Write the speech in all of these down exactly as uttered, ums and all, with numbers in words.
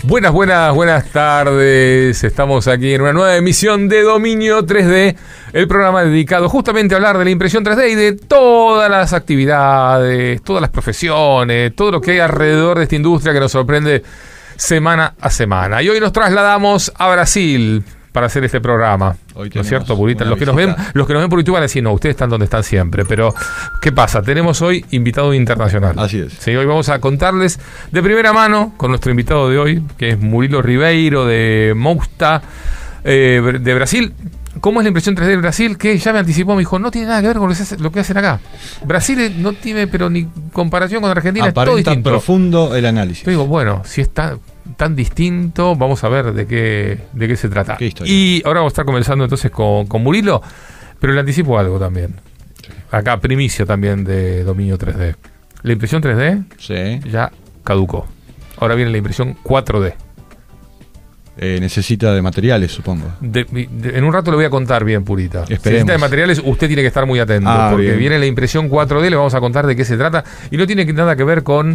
Buenas, buenas, buenas tardes. Estamos aquí en una nueva emisión de Dominio tres D, el programa dedicado justamente a hablar de la impresión tres D y de todas las actividades, todas las profesiones, todo lo que hay alrededor de esta industria que nos sorprende semana a semana. Y hoy nos trasladamos a Brasil para hacer este programa. Hoy ¿no es cierto, Purita? Los que nos ven, los que nos ven por YouTube van a decir, no, ustedes están donde están siempre. Pero, ¿qué pasa? Tenemos hoy invitado internacional. Así es. Sí, hoy vamos a contarles de primera mano con nuestro invitado de hoy, que es Murilo Ribeiro de Mousta, eh, de Brasil. ¿Cómo es la impresión tres D de Brasil? Que ya me anticipó, me dijo, no tiene nada que ver con lo que, hace, lo que hacen acá. Brasil no tiene, pero ni comparación con Argentina, aparenta es todo distinto. Profundo el análisis. Yo digo, bueno, si está tan distinto, vamos a ver de qué de qué se trata. ¿Qué historia? Y ahora vamos a estar conversando entonces con, con Murilo, pero le anticipo algo también. Sí. Acá, primicia también de Dominio tres D. La impresión tres D sí. ya caducó. Ahora viene la impresión cuatro D. Eh, necesita de materiales, supongo. De, de, en un rato le voy a contar bien, Purita. Esperemos. Si necesita de materiales, usted tiene que estar muy atento, ah, porque bien. viene la impresión cuatro D, le vamos a contar de qué se trata, y no tiene nada que ver con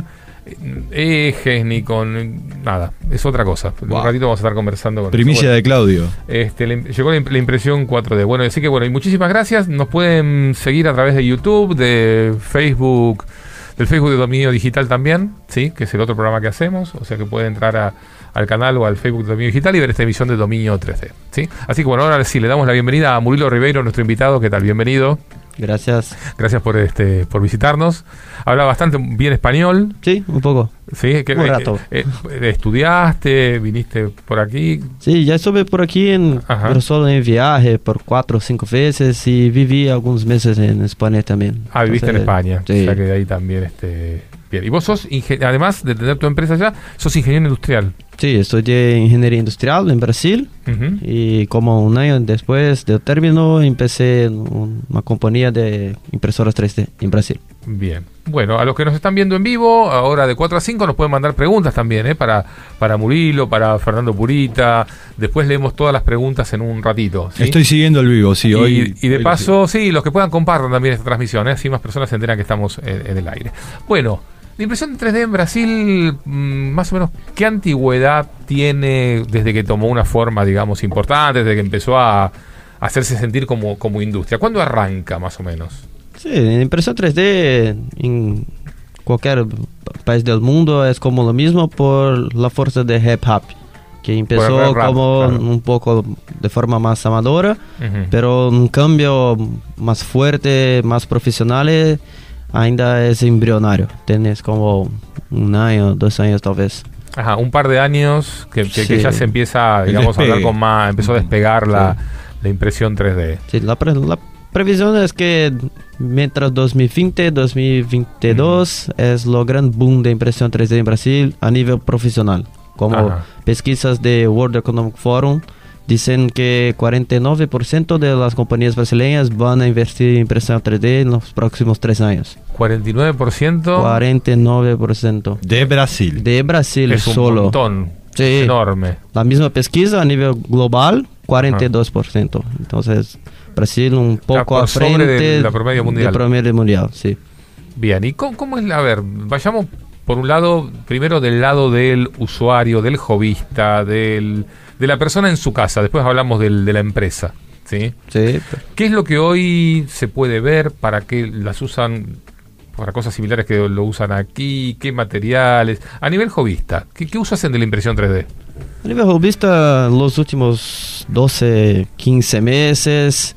ejes ni con nada, es otra cosa. Wow. Un ratito vamos a estar conversando con primicia eso. Bueno, de Claudio. Este, le, llegó la, la impresión cuatro D. Bueno, así que bueno, y muchísimas gracias. Nos pueden seguir a través de YouTube, de Facebook, del Facebook de Dominio Digital también, sí, que es el otro programa que hacemos, o sea que puede entrar a, al canal o al Facebook de Dominio Digital y ver esta emisión de Dominio tres D, sí. Así que bueno, ahora sí le damos la bienvenida a Murilo Ribeiro, nuestro invitado. ¿Qué tal? Bienvenido. Gracias. Gracias por este por visitarnos. Habla bastante bien español. Sí, un poco. Sí, que, un rato. Eh, eh, ¿Estudiaste? ¿Viniste por aquí? Sí, ya estuve por aquí, en, pero solo en viaje por cuatro o cinco veces y viví algunos meses en España también. Ah, viviste Entonces, en España. Sí. O sea que de ahí también. Este, bien. Y vos sos, además de tener tu empresa allá, sos ingeniero industrial. Sí, estudié ingeniería industrial en Brasil uh-huh. y como un año después del término empecé en una compañía de impresoras tres D en Brasil. Bien. Bueno, a los que nos están viendo en vivo, ahora de cuatro a cinco nos pueden mandar preguntas también, ¿eh? Para, para Murilo, para Fernando Purita. Después leemos todas las preguntas en un ratito, ¿sí? Estoy siguiendo el vivo, sí. Y, hoy, y de hoy paso, sí, los que puedan compartan también esta transmisión, ¿eh? Así más personas se enteran que estamos en, en el aire. Bueno, la impresión tres D en Brasil, mmm, más o menos, ¿qué antigüedad tiene desde que tomó una forma, digamos, importante, desde que empezó a, a hacerse sentir como, como industria? ¿Cuándo arranca, más o menos? Sí, la impresión tres D en cualquier país del mundo es como lo mismo por la fuerza de hip hop, que empezó rap, como claro. un poco de forma más amadora, uh-huh. pero un cambio más fuerte, más profesional, ainda es embrionario. Tienes como un año, dos años tal vez. Ajá, un par de años que, que, sí. que ya se empieza, digamos, a hablar con más, empezó a despegar la, sí. la impresión tres D. Sí, la, la previsión es que mientras dos mil veinte, dos mil veintidós mm. es lo gran boom de impresión tres D en Brasil a nivel profesional. Como Ajá. pesquisas de World Economic Forum dicen que cuarenta y nueve por ciento de las compañías brasileñas van a invertir en impresión tres D en los próximos tres años. ¿cuarenta y nueve por ciento? cuarenta y nueve por ciento. De Brasil. De Brasil es solo. Un montón. Sí. Enorme. La misma pesquisa a nivel global, cuarenta y dos por ciento. Ajá. Entonces, Brasil un poco a frente de la promedio mundial. De promedio mundial, sí. Bien, ¿y cómo, cómo es? A ver, vayamos por un lado, primero del lado del usuario, del hobbyista, del, de la persona en su casa. Después hablamos del, de la empresa, ¿sí? Sí. ¿Qué es lo que hoy se puede ver? ¿Para qué las usan? Para cosas similares que lo usan aquí. ¿Qué materiales? A nivel hobbyista, ¿qué, qué uso hacen de la impresión tres D? A nivel hobbyista, los últimos doce, quince meses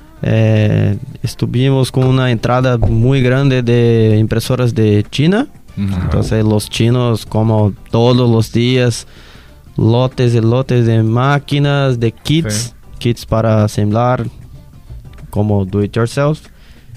eh, estuvimos con una entrada muy grande de impresoras de China. Uh-huh. Entonces los chinos, como todos los días, lotes y lotes de máquinas, de kits, sí. kits para asemblar, como do it yourself.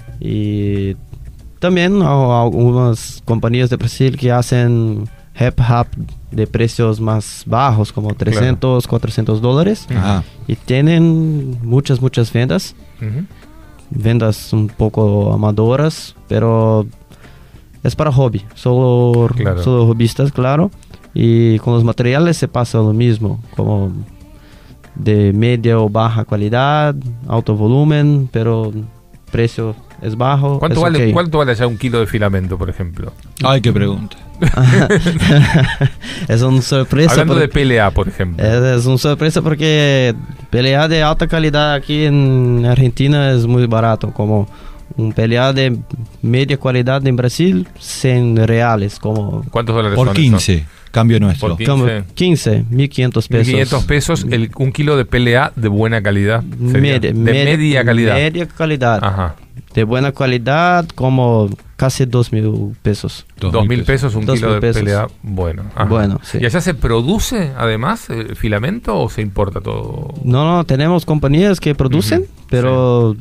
Y también hay algunas compañías de Brasil que hacen hip hop de precios más bajos, como trescientos, claro. cuatrocientos dólares. Uh-huh. Y tienen muchas, muchas ventas. Uh-huh. Ventas un poco amadoras, pero es para hobby, solo, claro. solo hobbyistas, claro. Y con los materiales se pasa lo mismo, como de media o baja calidad, alto volumen, pero precio es bajo. ¿Cuánto, es vale, okay. ¿Cuánto vale allá un kilo de filamento, por ejemplo? Ay, qué pregunta. Es una sorpresa. Hablando por- de P L A, por ejemplo. Es, es una sorpresa porque P L A de alta calidad aquí en Argentina es muy barato, como un P L A de media calidad en Brasil, cien reales, como ¿Cuántos dólares Por son quince, eso? cambio nuestro. Por quince. como quince, mil quinientos pesos. mil quinientos pesos, el, un kilo de P L A de buena calidad. sería. Media, de media- media calidad. Media calidad. Ajá. De buena calidad, como casi dos mil pesos. Dos mil pesos un Dos kilo mil de pesos. P L A. Bueno. Ajá. Bueno, sí. ¿Y allá se produce, además, el filamento o se importa todo? No, no, tenemos compañías que producen, Ujú, pero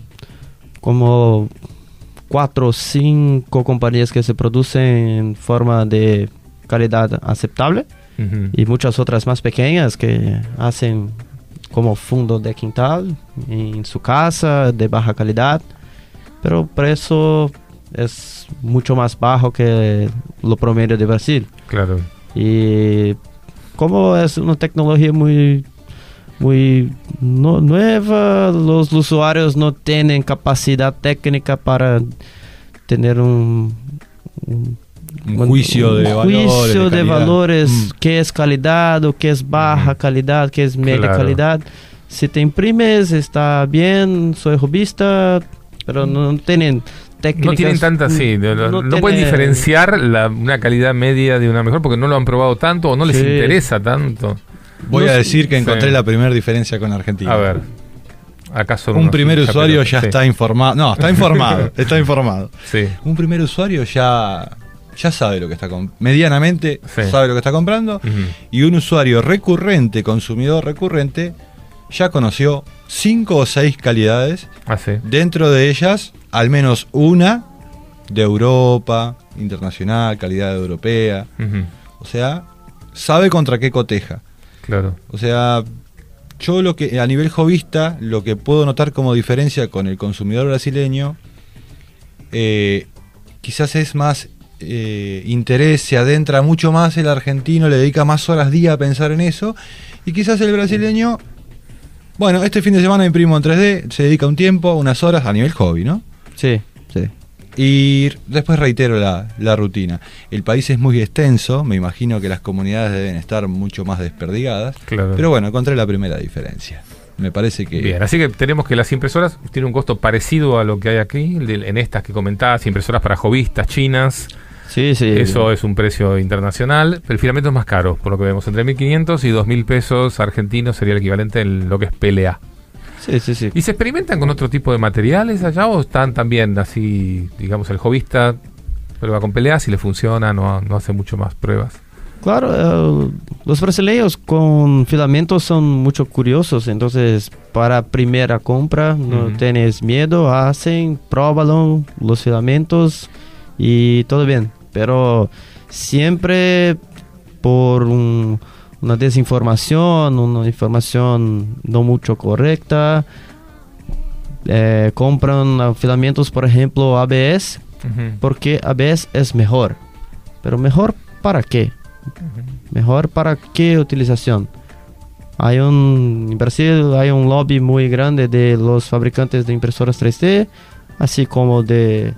como cuatro o cinco compañías que se producen en forma de calidad aceptable Ujú. y muchas otras más pequeñas que hacen como fondo de quintal en su casa de baja calidad, pero el precio es mucho más bajo que lo promedio de Brasil. Claro. Y como es una tecnología muy muy no- nueva, los usuarios no tienen capacidad técnica para tener un, un, Un juicio de un valores, juicio de de calidad. valores, Mm. qué es calidad o qué es baja Ujú. calidad, qué es media Claro. calidad. Si te imprimes está bien, soy hobbyista, pero no tienen técnicas. No tienen tanta, sí, no, no- no no pueden tiene- diferenciar la, una calidad media de una mejor porque no lo han probado tanto o no les Sí. interesa tanto. Voy No a sé- decir que encontré sí. la primera diferencia con Argentina. A ver, ¿acaso Un unos primer hinchas usuario pelotas? ya Sí. está informado. No, está informado. está informado. Sí, Un primer usuario ya, ya sabe lo que está comprando. Medianamente Sí. sabe lo que está comprando. Ujú. Y un usuario recurrente, consumidor recurrente, ya conoció cinco o seis calidades. Ah, sí. Dentro de ellas, al menos una de Europa, internacional, calidad europea. Ujú. O sea, sabe contra qué coteja. Claro. O sea, yo lo que a nivel jovista, lo que puedo notar como diferencia con el consumidor brasileño, eh, quizás es más eh, interés, se adentra mucho más el argentino, le dedica más horas día a pensar en eso, y quizás el brasileño, bueno, este fin de semana imprimo en tres D, se dedica un tiempo, unas horas a nivel hobby, ¿no? Sí, sí. Y después reitero la, la rutina. El país es muy extenso, me imagino que las comunidades deben estar mucho más desperdigadas. Claro. Pero bueno, encontré la primera diferencia. Me parece que... Bien, así que tenemos que las impresoras tienen un costo parecido a lo que hay aquí, de- en estas que comentabas, impresoras para hobbyistas chinas. Sí, sí. Eso es un precio internacional. El filamento es más caro, por lo que vemos. Entre mil quinientos y dos mil pesos argentinos sería el equivalente en lo que es P L A. Sí, sí, sí. ¿Y se experimentan con otro tipo de materiales allá o están también así, digamos, el hobbyista prueba con P L A, si le funciona, no, no hace mucho más pruebas? Claro, eh, los brasileños con filamentos son mucho curiosos, entonces para primera compra no Ujú. tienes miedo, hacen, pruébalo, los filamentos y todo bien, pero siempre por un- una desinformación, una información no mucho correcta, eh, compran ah, filamentos, por ejemplo, A B S, Ujú. porque A B S es mejor, pero mejor para qué? Mejor para qué utilización. Hay un, en Brasil hay un lobby muy grande de los fabricantes de impresoras tres D, así como de,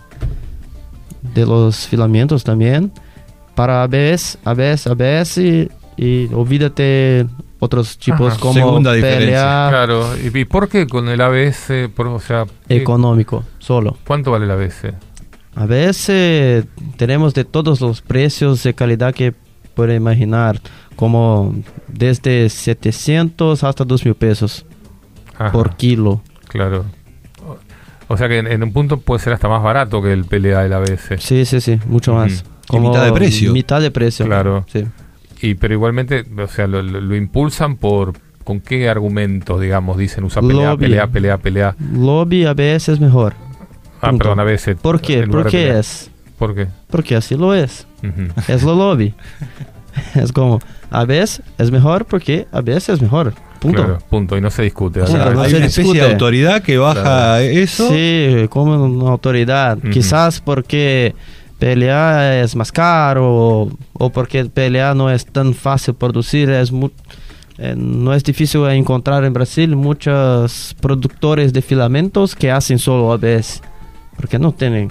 de los filamentos también. Para A B S, A B S, A B S y, y olvídate otros tipos Ajá. como Segunda P L A diferencia. Claro, ¿y, y por qué con el A B S? Por, o sea, ¿qué- económico solo. ¿cuánto vale el A B S? A veces tenemos de todos los precios de calidad que puede imaginar, como desde setecientos hasta dos mil pesos Ajá, por kilo. claro. O sea que en, en un punto puede ser hasta más barato que el P L A del A B S. Sí, sí, sí, mucho Ujú. más. Y mitad de precio. Mitad de precio. Claro. Sí. Y pero igualmente, o sea, lo, lo- lo impulsan por ¿con qué argumentos, digamos, dicen usa P L A, Lobby. P L A, P L A, P L A? Lobby A B S es mejor. Ah, Punto. perdón, A B S. ¿Por qué? en lugar ¿Por de P L qué A. es? ¿Por qué? Porque así lo es. Ujú. Es lo lobby. Es como A B S es mejor porque A B S es mejor. Punto. Claro, punto. Y no se discute. O sea, Punto, no hay se una especie discute. de autoridad que baja Claro. eso. Sí, como una autoridad. Ujú. Quizás porque P L A es más caro o, o porque P L A no es tan fácil producir. Es mu- eh, no es difícil encontrar en Brasil muchos productores de filamentos que hacen solo A B S. Porque no tienen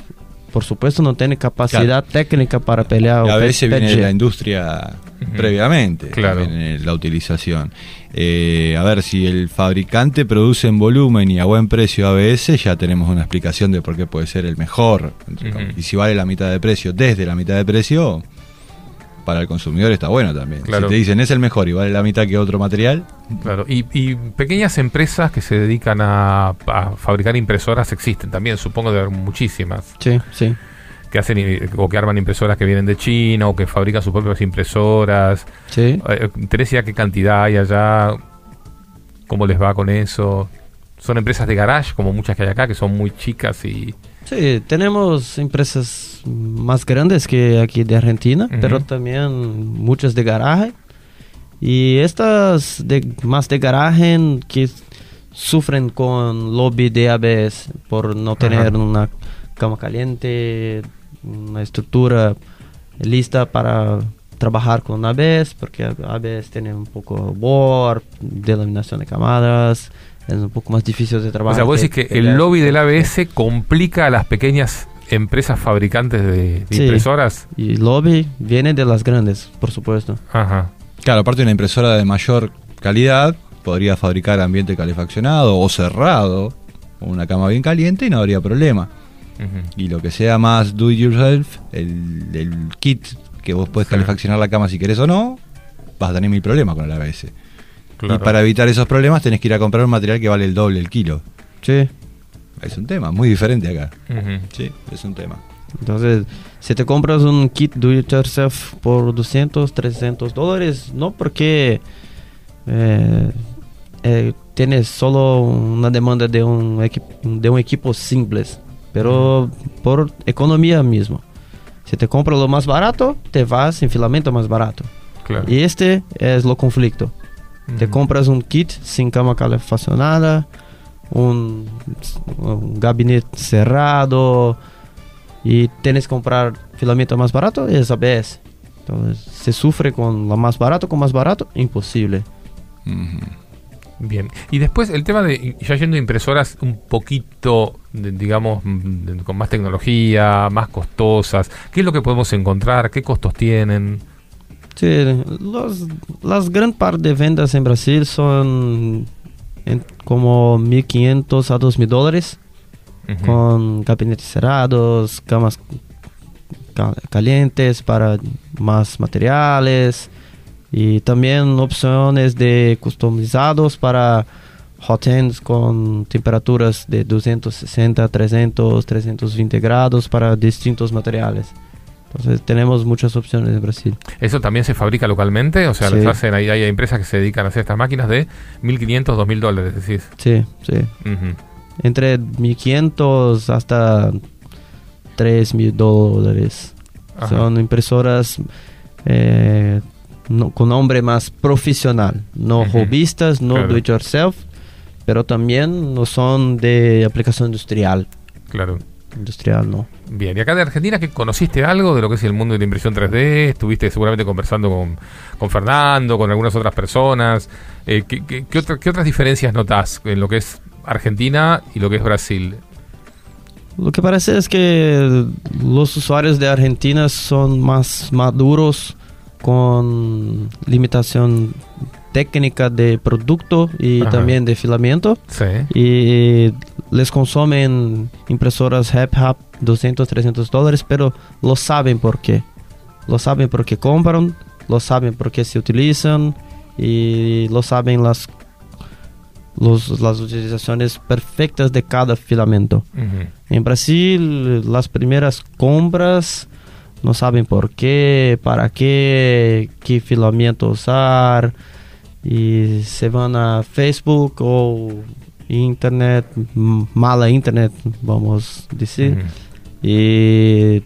por supuesto, no tiene capacidad claro. técnica para pelear. A veces viene de la industria uh-huh. previamente, claro. en la utilización. Eh, a ver, si el fabricante produce en volumen y a buen precio A B S, ya tenemos una explicación de por qué puede ser el mejor. Uh-huh. Y si vale la mitad de precio, desde la mitad de precio, para el consumidor está bueno también. Claro. Si te dicen es el mejor y vale la mitad que otro material. Claro. Y, y pequeñas empresas que se dedican a, a fabricar impresoras existen también, supongo de haber muchísimas. Sí, sí. Que hacen o que arman impresoras que vienen de China o que fabrican sus propias impresoras. Sí. ¿Tenés idea qué cantidad hay allá? ¿Cómo les va con eso? ¿Son empresas de garage, como muchas que hay acá, que son muy chicas y...? Sí, tenemos empresas más grandes que aquí de Argentina, uh-huh. pero también muchas de garaje. Y estas de, más de garaje que sufren con lobby de A B S por no tener uh-huh. una cama caliente, una estructura lista para trabajar con A B S, porque A B S tiene un poco warp, delaminación de camadas, es un poco más difícil de trabajar. O sea, vos decís que, que el lobby del A B S complica a las pequeñas empresas fabricantes de, de sí, impresoras. Y el lobby viene de las grandes, por supuesto. Ajá. Claro, aparte de una impresora de mayor calidad, podría fabricar ambiente calefaccionado o cerrado, o una cama bien caliente y no habría problema. Uh-huh. Y lo que sea más do it yourself, el, el kit que vos podés sí. calefaccionar la cama si querés o no, vas a tener mil problemas con el A B S. Claro. Y para evitar esos problemas tenés que ir a comprar un material que vale el doble el kilo. Sí. Es un tema muy diferente acá. Uh-huh. Sí, es un tema. Entonces, si te compras un kit do it yourself por doscientos, trescientos dólares, no porque eh, eh, tienes solo una demanda de un, equi- de un equipo simple, pero uh-huh. por economía mismo. Si te compras lo más barato, te vas en filamento más barato. Claro. Y este es lo conflicto. Uh-huh. Te compras un kit sin cama calefaccionada, un, un gabinete cerrado y tienes que comprar filamento más barato, es A B S. Entonces, se sufre con lo más barato, con más barato, imposible. Uh-huh. Bien. Y después el tema de, ya yendo a impresoras un poquito, de, digamos, de, con más tecnología, más costosas, ¿qué es lo que podemos encontrar? ¿Qué costos tienen? Sí, los, las gran parte de ventas en Brasil son en como mil quinientos a dos mil dólares, uh-huh. con gabinetes cerrados, camas ca- calientes para más materiales y también opciones de customizados para hot ends con temperaturas de doscientos sesenta, trescientos, trescientos veinte grados para distintos materiales. Entonces tenemos muchas opciones en Brasil. ¿Eso también se fabrica localmente? O sea, sí. les hacen, hay, hay empresas que se dedican a hacer estas máquinas de mil quinientos, dos mil dólares, decís. Sí, sí. Uh-huh. Entre mil quinientos hasta tres mil dólares. Ajá. Son impresoras eh, no, con nombre más profesional. No uh-huh. hobbyistas, no claro. do it yourself, pero también no son de aplicación industrial. Claro. Industrial, ¿no? Bien, y acá de Argentina, ¿qué conociste algo de lo que es el mundo de la impresión tres D? Estuviste seguramente conversando con, con Fernando, con algunas otras personas. Eh, ¿qué, qué, qué, otra, ¿Qué otras diferencias notás en lo que es Argentina y lo que es Brasil? Lo que parece es que los usuarios de Argentina son más maduros, con limitación técnica de producto y Ajá. también de filamento. Sí. Y les consumen impresoras RepHap doscientos, trescientos dólares, pero lo saben por qué. Lo saben por qué compran, lo saben por qué se utilizan y lo saben las, los, las utilizaciones perfectas de cada filamento. Uh-huh. En Brasil, las primeras compras no saben por qué, para qué, qué filamento usar, y se van a Facebook o internet, mala internet, vamos a decir, uh-huh. y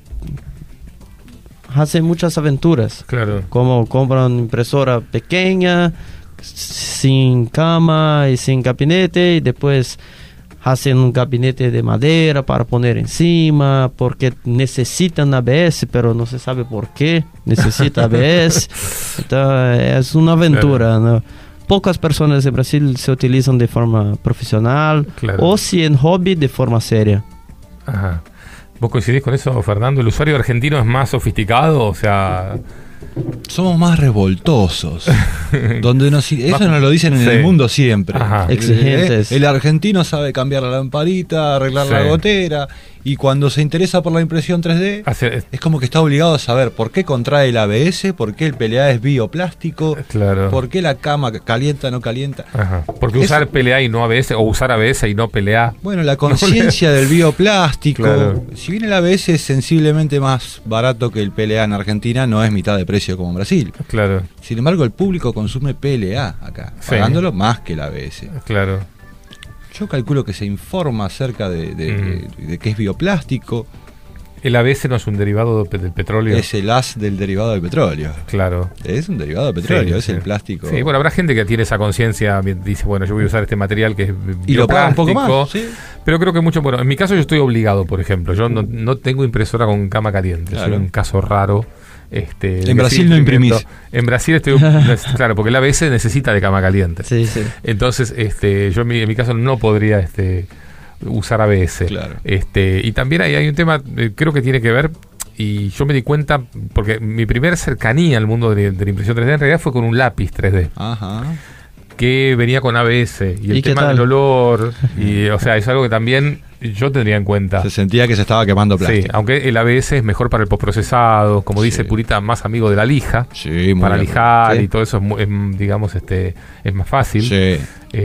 hacen muchas aventuras. Claro. Como compran impresora pequeña, sin cama y sin gabinete, y después hacen un gabinete de madera para poner encima, porque necesitan A B S, pero no se sabe por qué necesita A B S. Entonces, es una aventura, claro. ¿no? Pocas personas en Brasil se utilizan de forma profesional, claro. o si en hobby de forma seria. Ajá. ¿Vos coincidís con eso, Fernando? ¿El usuario argentino es más sofisticado? O sea... Somos más revoltosos. Donde nos, eso Más- nos lo dicen en sí. el mundo siempre. Ajá. Exigentes. El, el argentino sabe cambiar la lamparita, arreglar Sí. la gotera. Y cuando se interesa por la impresión tres D, Hace- es como que está obligado a saber por qué contrae el A B S, por qué el P L A es bioplástico, Claro. por qué la cama calienta o no calienta. Ajá. Porque Eso- usar P L A y no A B S, o usar A B S y no P L A. Bueno, la conciencia del bioplástico. Claro. Si bien el A B S es sensiblemente más barato que el P L A en Argentina, no es mitad de precio como en Brasil. Claro, Sin embargo, el público consume P L A acá, Sí. pagándolo más que el A B S. claro. Yo calculo que se informa acerca de, de, Mm. de- de qué es bioplástico. El A B S no es un derivado de- del petróleo. Es el as del derivado del petróleo. Claro. Es un derivado del petróleo, Sí, es sí. el plástico. Sí, bueno, habrá gente que tiene esa conciencia, dice, bueno, yo voy a usar este material que es y lo paga un poco bioplástico, más. ¿Sí? Pero creo que mucho, bueno, en mi caso yo estoy obligado, por ejemplo, yo no, no tengo impresora con cama caliente, Claro. soy un caso raro. Este, de En que Brasil sigo no imprimiendo. imprimís. En Brasil estoy, claro, porque el A B S necesita de cama caliente. Sí, sí. Entonces, este, yo en mi, en mi caso no podría este, usar A B S. Claro. Este, y también hay, hay un tema, eh, creo que tiene que ver, y yo me di cuenta, porque mi primera cercanía al mundo de, de la impresión tres D en realidad fue con un lápiz tres D, Ajá. que venía con A B S, y el ¿Y qué tema tal? del olor, y o sea, es algo que también yo tendría en cuenta. Se sentía que se estaba quemando Sí, plástico. aunque el A B S es mejor para el postprocesado, como Sí. dice Purita, más amigo de la lija, Sí, muy para bien. lijar Sí. y todo eso es, mu- es, digamos, este, es más fácil. Sí.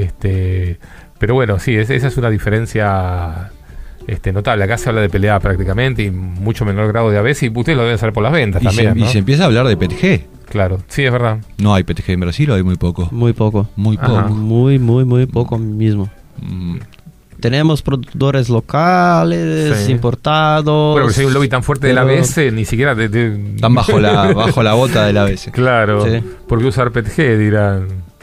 Este, pero bueno, sí, es- esa es una diferencia este, notable. Acá se habla de P L A prácticamente y mucho menor grado de A B S, y ustedes lo deben saber por las ventas Y, también, se, y ¿no? se empieza a hablar de P T G. Claro, sí, es verdad. No hay P T G en Brasil o hay muy poco. Muy poco. Muy Ajá. poco. Muy, muy, muy poco mismo. Mm. Tenemos productores locales, Sí. importados. Bueno, porque si hay un lobby tan fuerte del pero- A B S, ni siquiera... De, de- Están bajo la, bajo la bota del A B S. Claro, Sí. ¿por qué usar P T G? Dirán.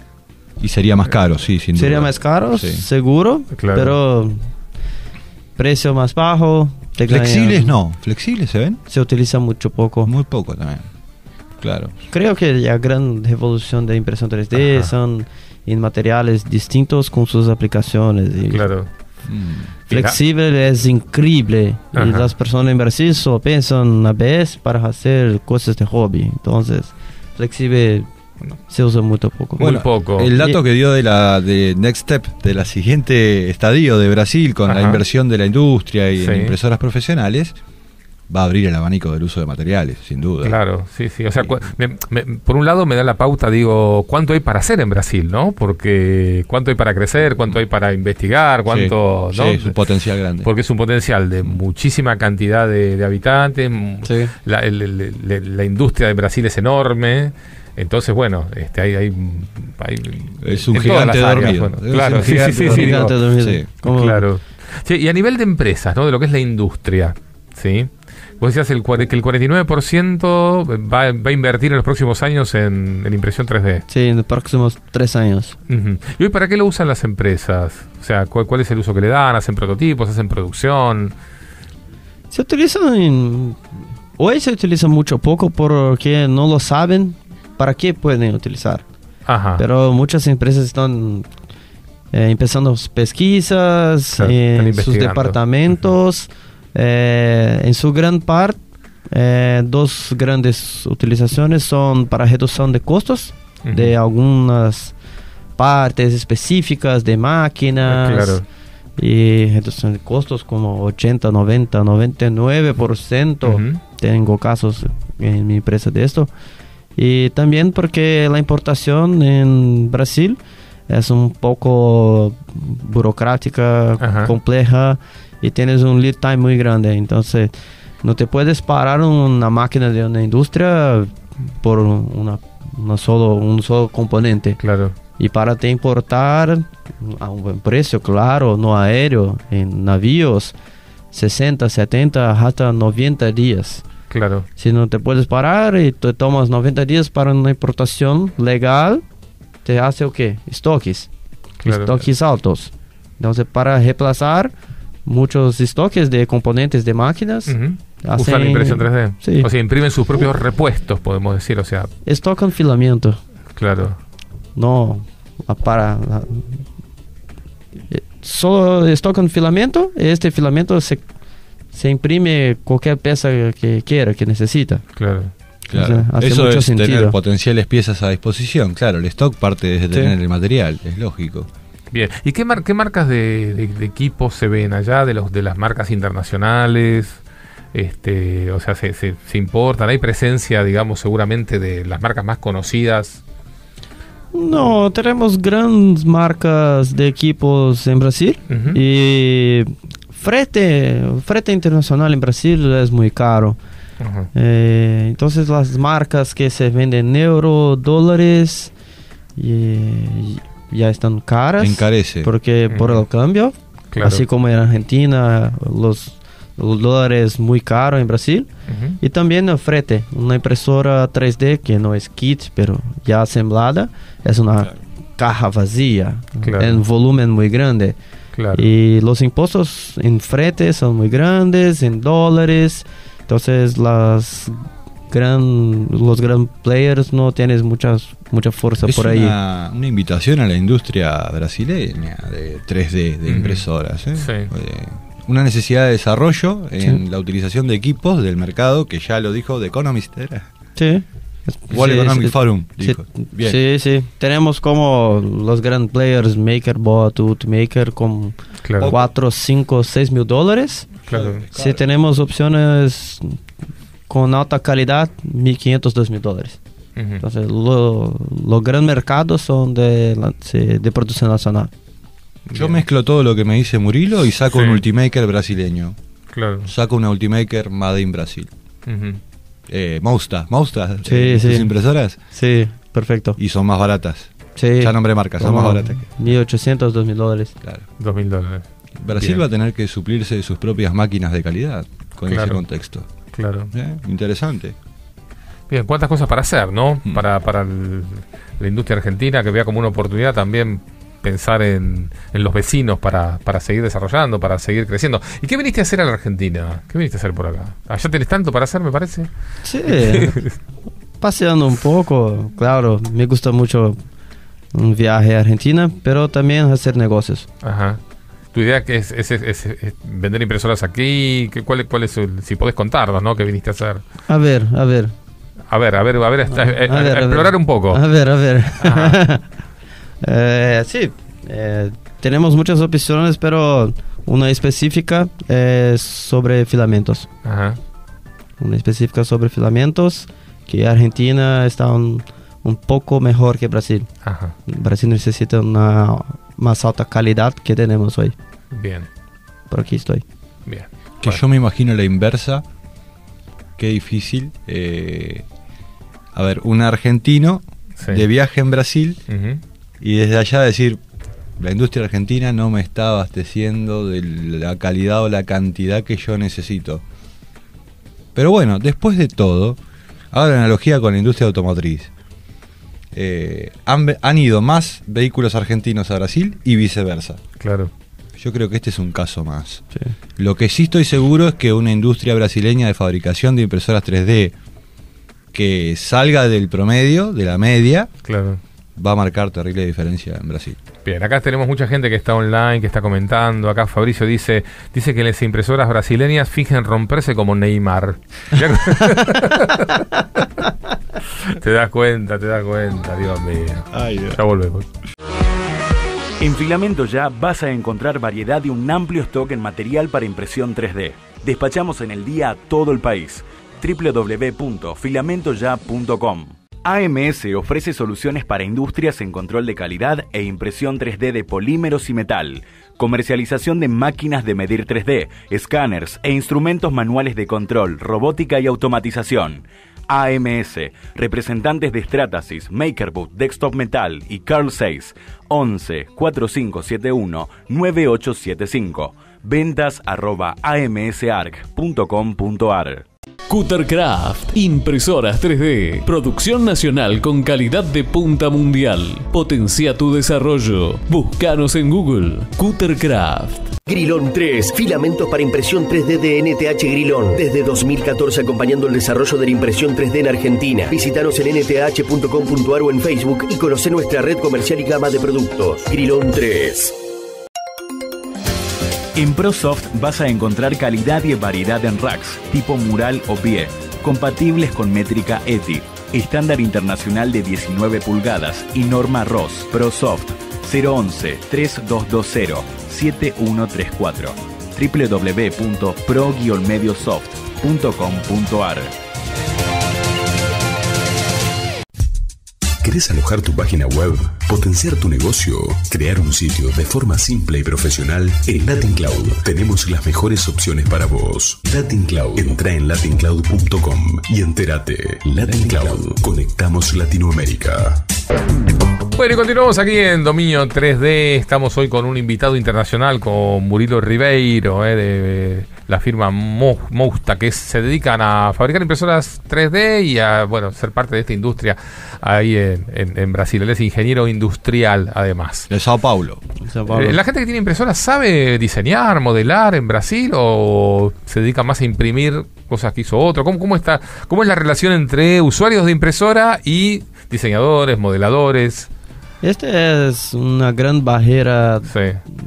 Y sería más caro, sí, sin Sería duda. más caro, Sí. seguro, Claro. pero precio más bajo. te Flexibles gana- no. Flexibles se ven Se utiliza mucho poco. muy poco también. Claro. Creo que la gran revolución de impresión tres D Ajá. son en materiales distintos con sus aplicaciones. Y Claro. Mm. Flexible es increíble. Ajá. Y las personas en Brasil solo piensan en A B S para hacer cosas de hobby. Entonces, flexible se usa muy poco. Muy poco. El dato Y- que dio de la de Next Step, de la siguiente estadio de Brasil con Ajá. la inversión de la industria y Sí. en impresoras profesionales, va a abrir el abanico del uso de materiales, sin duda. Claro, sí, sí. O sea, cu- me- me- por un lado me da la pauta, digo, ¿cuánto hay para hacer en Brasil, no? Porque cuánto hay para crecer, cuánto hay para investigar, cuánto, Sí, ¿no? sí, es un potencial grande. Porque es un potencial de muchísima cantidad de, de habitantes. m- Sí. La, el- el- el- la industria de Brasil es enorme. Entonces, bueno, este, hay, hay, hay- Es un en todas gigante las áreas, dormido. bueno, Es claro, un sí, sí, gigante sí, sí, dormido. digo, Gigante dormido. Sí. Como- claro. Sí, y a nivel de empresas, ¿no? De lo que es la industria, ¿sí? Vos decías el, cuare- que el cuarenta y nueve por ciento va, va a invertir en los próximos años en, en impresión tres D. Sí, en los próximos tres años. Ujú. ¿Y hoy para qué lo usan las empresas? O sea, ¿cuál, cuál es el uso que le dan? ¿Hacen prototipos? ¿Hacen producción? Se utiliza en... Hoy se utiliza mucho poco porque no lo saben para qué pueden utilizar. Ajá. Pero muchas empresas están eh, empezando pesquisas Claro, en están sus investigando. departamentos. Eh, en su gran parte, eh, dos grandes utilizaciones son para reducción de costos Ujú. de algunas partes específicas de máquinas. Ah, claro. Y reducción de costos como ochenta, noventa, noventa y nueve por ciento. Ujú. Tengo casos en mi empresa de esto. Y también porque la importación en Brasil es un poco burocrática, Ajá. compleja y tienes un lead time muy grande. Entonces no te puedes parar una máquina de una industria por una, una solo, un solo componente. Claro. Y para te importar a un buen precio, claro, no aéreo, en navíos, sesenta, setenta, hasta noventa días. Claro. Si no te puedes parar y te tomas noventa días para una importación legal, te hace o qué? Estoques. Claro. Estoques altos. Entonces, para reemplazar muchos estoques de componentes de máquinas, Ujú. hacen- Usan impresión tres D. Sí. O sea, imprimen sus propios repuestos, podemos decir. O sea, estocan filamento. claro. No a- para la- eh, solo estocan filamento. Este filamento se, se imprime cualquier pieza que quiera, que necesita. Claro. Claro. O sea, hace Eso mucho es sentido. tener potenciales piezas a disposición. Claro, el stock parte desde Sí. tener el material, es lógico. Bien. ¿Y qué, mar- qué marcas de, de- de equipos se ven allá, de los de las marcas internacionales? Este, o sea, se, se, se importan. Hay presencia, digamos, seguramente de las marcas más conocidas. No, tenemos grandes marcas de equipos en Brasil. Ujú. Y frete, frete internacional en Brasil es muy caro. Ajá. Eh, entonces las marcas que se venden en euro, dólares, y, ya están caras. Encarece. Porque por Ujú. el cambio, Claro. así como en Argentina, los, los dólares muy caros en Brasil. Ujú. Y también el frete, una impresora tres D que no es kit, pero ya asemblada, es una Claro. caja vacía, Claro. en volumen muy grande. Claro. Y los impuestos en frete son muy grandes, en dólares. Entonces las gran, los gran players no tienen muchas, mucha fuerza Es por ahí. una, una invitación a la industria brasileña de tres D, de Ujú. impresoras. ¿eh? Sí. Eh, Una necesidad de desarrollo en Sí. la utilización de equipos del mercado, que ya lo dijo The Economist, ¿era? Sí. Es- World sí, Economic sí, Forum, sí, dijo. Bien. sí, sí. Tenemos como los gran players, MakerBot, Ultimaker, con Claro. cuatro, cinco, seis mil dólares. Claro. Si tenemos opciones con alta calidad, mil quinientos, dos mil dólares. Ujú. Entonces, lo- los gran mercados son de, la- sí, de producción nacional. Yo Bien. mezclo todo lo que me dice Murilo y saco Sí. un Ultimaker brasileño. Claro. Saco una Ultimaker Made in Brasil. Ujú. Eh, Mousta, Mousta, Sí, eh, sus sí. impresoras, Sí, perfecto. y son más baratas. Sí. Ya nombré marcas, son Como más baratas. que- mil ochocientos, dos mil dólares. Claro. Dos mil dólares. Brasil Bien. va a tener que suplirse de sus propias máquinas de calidad con Claro. ese contexto. Claro. ¿Eh? Interesante. Bien, cuántas cosas para hacer, ¿no? Mm. Para, para el- la industria argentina, que vea como una oportunidad también pensar en, en los vecinos para, para seguir desarrollando, para seguir creciendo. ¿Y qué viniste a hacer a la Argentina? ¿Qué viniste a hacer por acá? Allá tenés tanto para hacer, me parece. Sí. Paseando un poco, claro. Me gusta mucho un viaje a Argentina, pero también hacer negocios. Ajá. Tu idea que es, es, es- es- es vender impresoras aquí. ¿Qué- ¿Cuál, cuál es el, si podés contarnos, ¿no? ¿Qué viniste a hacer? A ver, a ver. A ver, a ver, a ver, a, a- A ver, a a ver. explorar un poco. A ver, a ver. Ajá. Eh, sí, eh, tenemos muchas opciones, pero una específica es sobre filamentos. Ajá. Una específica sobre filamentos, que Argentina está un, un poco mejor que Brasil. Ajá. Brasil necesita una más alta calidad que tenemos hoy. Bien, Por aquí estoy. bien. Que Bueno. yo me imagino la inversa. Qué difícil. eh, a ver, un argentino Sí. de viaje en Brasil Ujú. y desde allá decir, la industria argentina no me está abasteciendo de la calidad o la cantidad que yo necesito. Pero bueno, después de todo, hago la analogía con la industria automotriz. Eh, han, ve- han ido más vehículos argentinos a Brasil y viceversa. Claro. Yo creo que este es un caso más. Sí. Lo que sí estoy seguro es que una industria brasileña de fabricación de impresoras tres D que salga del promedio, de la media, Claro. va a marcar terrible diferencia en Brasil. Bien, acá tenemos mucha gente que está online, que está comentando. Acá Fabricio dice dice que las impresoras brasileñas fingen romperse como Neymar. Te das cuenta, te das cuenta, Dios mío. Ya volvemos. En Filamento Ya vas a encontrar variedad y un amplio stock en material para impresión tres D. Despachamos en el día a todo el país. doble u doble u doble u punto filamento ya punto com. A M S ofrece soluciones para industrias en control de calidad e impresión tres D de polímeros y metal, comercialización de máquinas de medir tres D, escáneres e instrumentos manuales de control, robótica y automatización. A M S, representantes de Stratasys, MakerBot, Desktop Metal y Carl seis, once, cuarenta y cinco setenta y uno, noventa y ocho setenta y cinco. Ventas arroba amsarc punto com punto ar. Cuttercraft, impresoras tres D, producción nacional con calidad de punta mundial. Potencia tu desarrollo. Búscanos en Google. Cuttercraft. Grilón tres, filamentos para impresión tres D de N T H Grilón. Desde dos mil catorce acompañando el desarrollo de la impresión tres D en Argentina. Visítanos en ene te hache punto com punto ar o en Facebook y conoce nuestra red comercial y gama de productos. Grilón tres. En ProSoft vas a encontrar calidad y variedad en racks, tipo mural o pie, compatibles con métrica E T I, estándar internacional de diecinueve pulgadas y norma R O S. ProSoft cero once, tres dos dos cero, siete uno tres cuatro. doble u doble u doble u punto pro guion mediosoft punto com punto a r. ¿Querés alojar tu página web, potenciar tu negocio, crear un sitio de forma simple y profesional? En Latin Cloud tenemos las mejores opciones para vos. Latin Cloud. Entra en latin cloud punto com y entérate. Latin Cloud. Conectamos Latinoamérica. Bueno, y continuamos aquí en Dominio tres D. Estamos hoy con un invitado internacional, con Murilo Ribeiro, eh, de la firma Mo- Mousta, que es- se dedican a fabricar impresoras tres D y a, bueno, ser parte de esta industria ahí en, en, en Brasil. Él es ingeniero industrial, además. De Sao Paulo. Sao Paulo. Eh, ¿La gente que tiene impresoras sabe diseñar, modelar en Brasil o se dedica más a imprimir cosas que hizo otro? ¿Cómo, cómo está, cómo es la relación entre usuarios de impresora y diseñadores, modeladores? Esta es una gran barrera, Sí.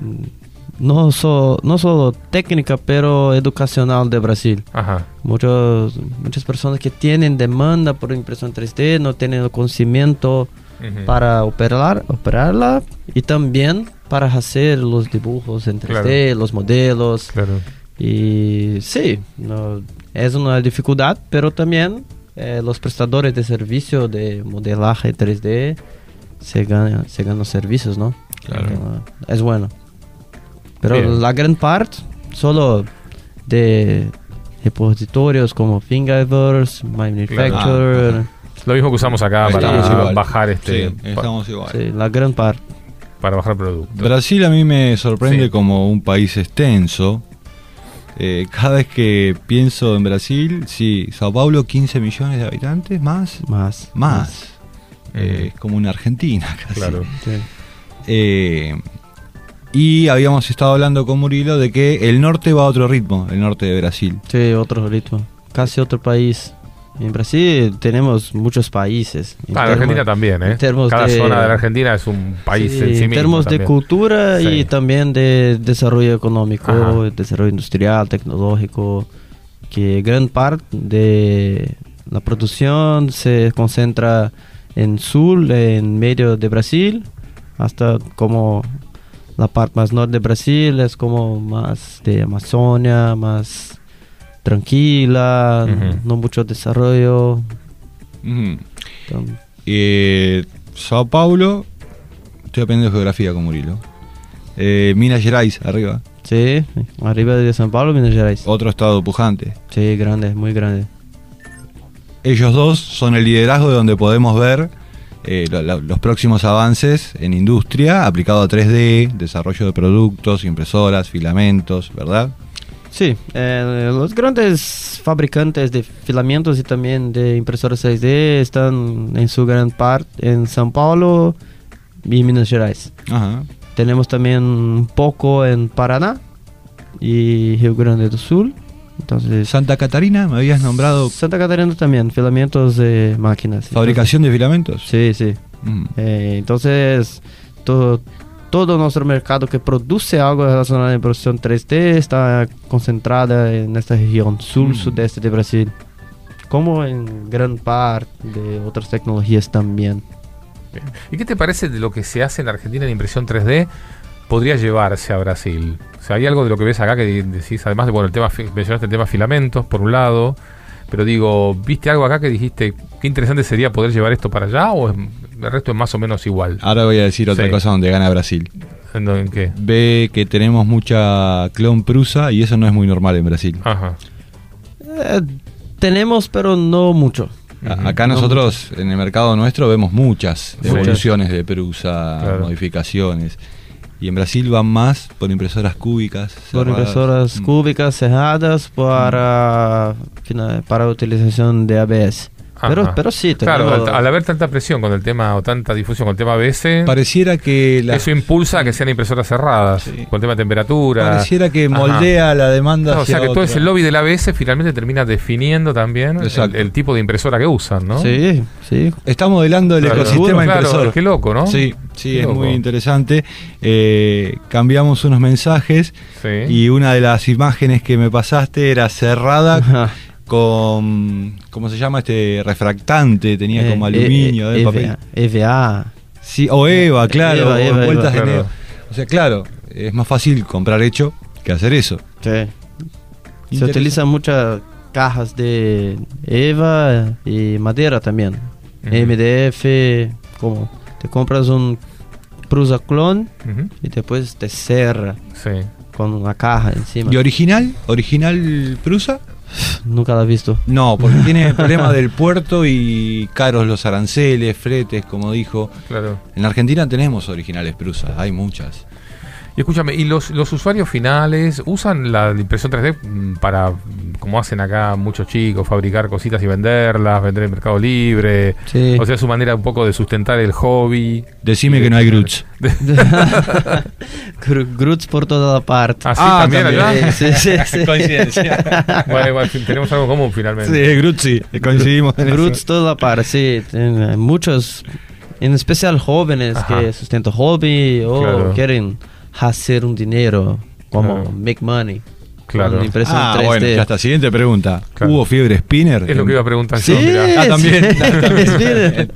no, so- no solo técnica, pero educacional de Brasil. Ajá. Muchos, muchas personas que tienen demanda por impresión tres D no tienen el conocimiento Ujú. para operar, operarla y también para hacer los dibujos en tres D, los modelos. Claro. Y sí, no, es una dificultad, pero también eh, los prestadores de servicio de modelaje tres D se ganan, se ganan los servicios, ¿no? Claro. Uh, es bueno. Pero Bien. la gran parte solo de repositorios como Thingiverse, MyManufacturer, Claro. Lo mismo que usamos acá Ahí para estamos igual. bajar este Sí, pa- estamos igual. sí, la gran parte. para bajar productos. Brasil a mí me sorprende Sí. como un país extenso. Eh, cada vez que pienso en Brasil, sí, Sao Paulo, quince millones de habitantes, más, Más. más. Eh, es como una Argentina casi. Claro. Sí. Eh, y habíamos estado hablando con Murilo de que el norte va a otro ritmo, el norte de Brasil. Sí, otro ritmo. Casi otro país. En Brasil tenemos muchos países. En Ah, en termos- Argentina también, ¿eh? en termos Cada de- zona de la Argentina es un país Sí, en sí en mismo términos de también. cultura Sí. y también de desarrollo económico, Ajá. desarrollo industrial, tecnológico, que gran parte de la producción se concentra en sur, en medio de Brasil, hasta como la parte más norte de Brasil es como más de Amazonia, más tranquila, Ujú. no mucho desarrollo. Ujú. Entonces, Eh, Sao Paulo, estoy aprendiendo geografía con Murilo. Eh, Minas Gerais, arriba. sí, arriba de São Paulo, Minas Gerais. Otro estado pujante. Sí, grande, muy grande. Ellos dos son el liderazgo de donde podemos ver eh, lo- lo- los próximos avances en industria aplicado a tres D, desarrollo de productos, impresoras, filamentos, ¿verdad? Sí, eh, los grandes fabricantes de filamentos y también de impresoras seis D están en su gran parte en São Paulo y Minas Gerais. Ajá. Tenemos también un poco en Paraná y Rio Grande do Sul. Entonces, Santa Catarina, me habías nombrado Santa Catarina también, filamentos de máquinas. fabricación de filamentos. Sí, sí. Mm. Eh, entonces, todo, todo nuestro mercado que produce algo relacionado a impresión tres D está concentrada en esta región sur-sudeste de Brasil, como en gran parte de otras tecnologías también. ¿Y qué te parece de lo que se hace en Argentina en impresión tres D podría llevarse a Brasil? O sea, hay algo de lo que ves acá que decís, además de, bueno, el tema, fi- mencionaste el tema filamentos, por un lado, pero digo, ¿viste algo acá que dijiste, qué interesante sería poder llevar esto para allá o es- el resto es más o menos igual? Ahora voy a decir otra Sí. cosa donde gana Brasil. ¿En, dó- en qué? Ve que tenemos mucha clon prusa y eso no es muy normal en Brasil. Ajá. Eh, tenemos, pero no mucho. A- Acá No nosotros en el mercado nuestro vemos muchas Sí. evoluciones de prusa, Claro. modificaciones. Y en Brasil van más por impresoras cúbicas. Por cerradas. impresoras Mm. cúbicas cerradas para, fina- para utilización de A B S. Pero, Ajá. pero sí, Claro, tenemos- al, al haber tanta presión con el tema o tanta difusión con el tema A B S, Pareciera que la, eso impulsa a que sean impresoras cerradas, Sí. con el tema de temperatura. pareciera que Ajá. moldea la demanda. Claro, o sea hacia que todo otra. ese lobby del A B S finalmente termina definiendo también el, Exacto. el tipo de impresora que usan, ¿no? Sí, sí. Está modelando el Claro. ecosistema Claro, impresor. qué loco, ¿no? Sí, sí, Qué es loco. muy interesante. Eh, cambiamos unos mensajes Sí. y una de las imágenes que me pasaste era cerrada Ajá. con, ¿cómo se llama? Este refractante, tenía Eh, como eh, aluminio, eh, de E V papel. A, E V A. Sí, o EVA, claro, Eva, o Eva, vueltas Eva, de claro. neo. O sea, claro, es más fácil comprar hecho que hacer eso. Sí. Se Interesante. utilizan muchas cajas de EVA y madera también. Ujú. M D F, como te compras un Prusa clon Ujú. y después te cierra Sí. con una caja encima. ¿Y original? ¿Original Prusa? Nunca la he visto. No, porque tiene el problema del puerto y caros los aranceles, fretes, como dijo. Claro. En Argentina tenemos originales Prusa, hay muchas. Y escúchame, ¿y los, los usuarios finales usan la impresión tres D mm, para, mm, como hacen acá muchos chicos, fabricar cositas y venderlas, vender en Mercado Libre? Sí. O sea, es su manera un poco de sustentar el hobby. Decime que no hay Grutz. Gru- Grutz por toda la parte. ¿Ah, sí? Ah, ¿También también. allá? Sí, sí, sí. Coincidencia. Bueno, bueno, tenemos algo en común finalmente. Sí, Grutz sí, coincidimos en Grutz eso. toda la parte, sí. Ten- muchos, en especial jóvenes Ajá. que sustentan hobby o Claro. quieren hacer un dinero, como Claro. make money. Claro. Con impresión Ah, tres D. bueno, ya está. Siguiente pregunta. Claro. ¿Hubo fiebre spinner? Es lo que iba a preguntar Sí, yo, mirá. Ah, también. sí. También.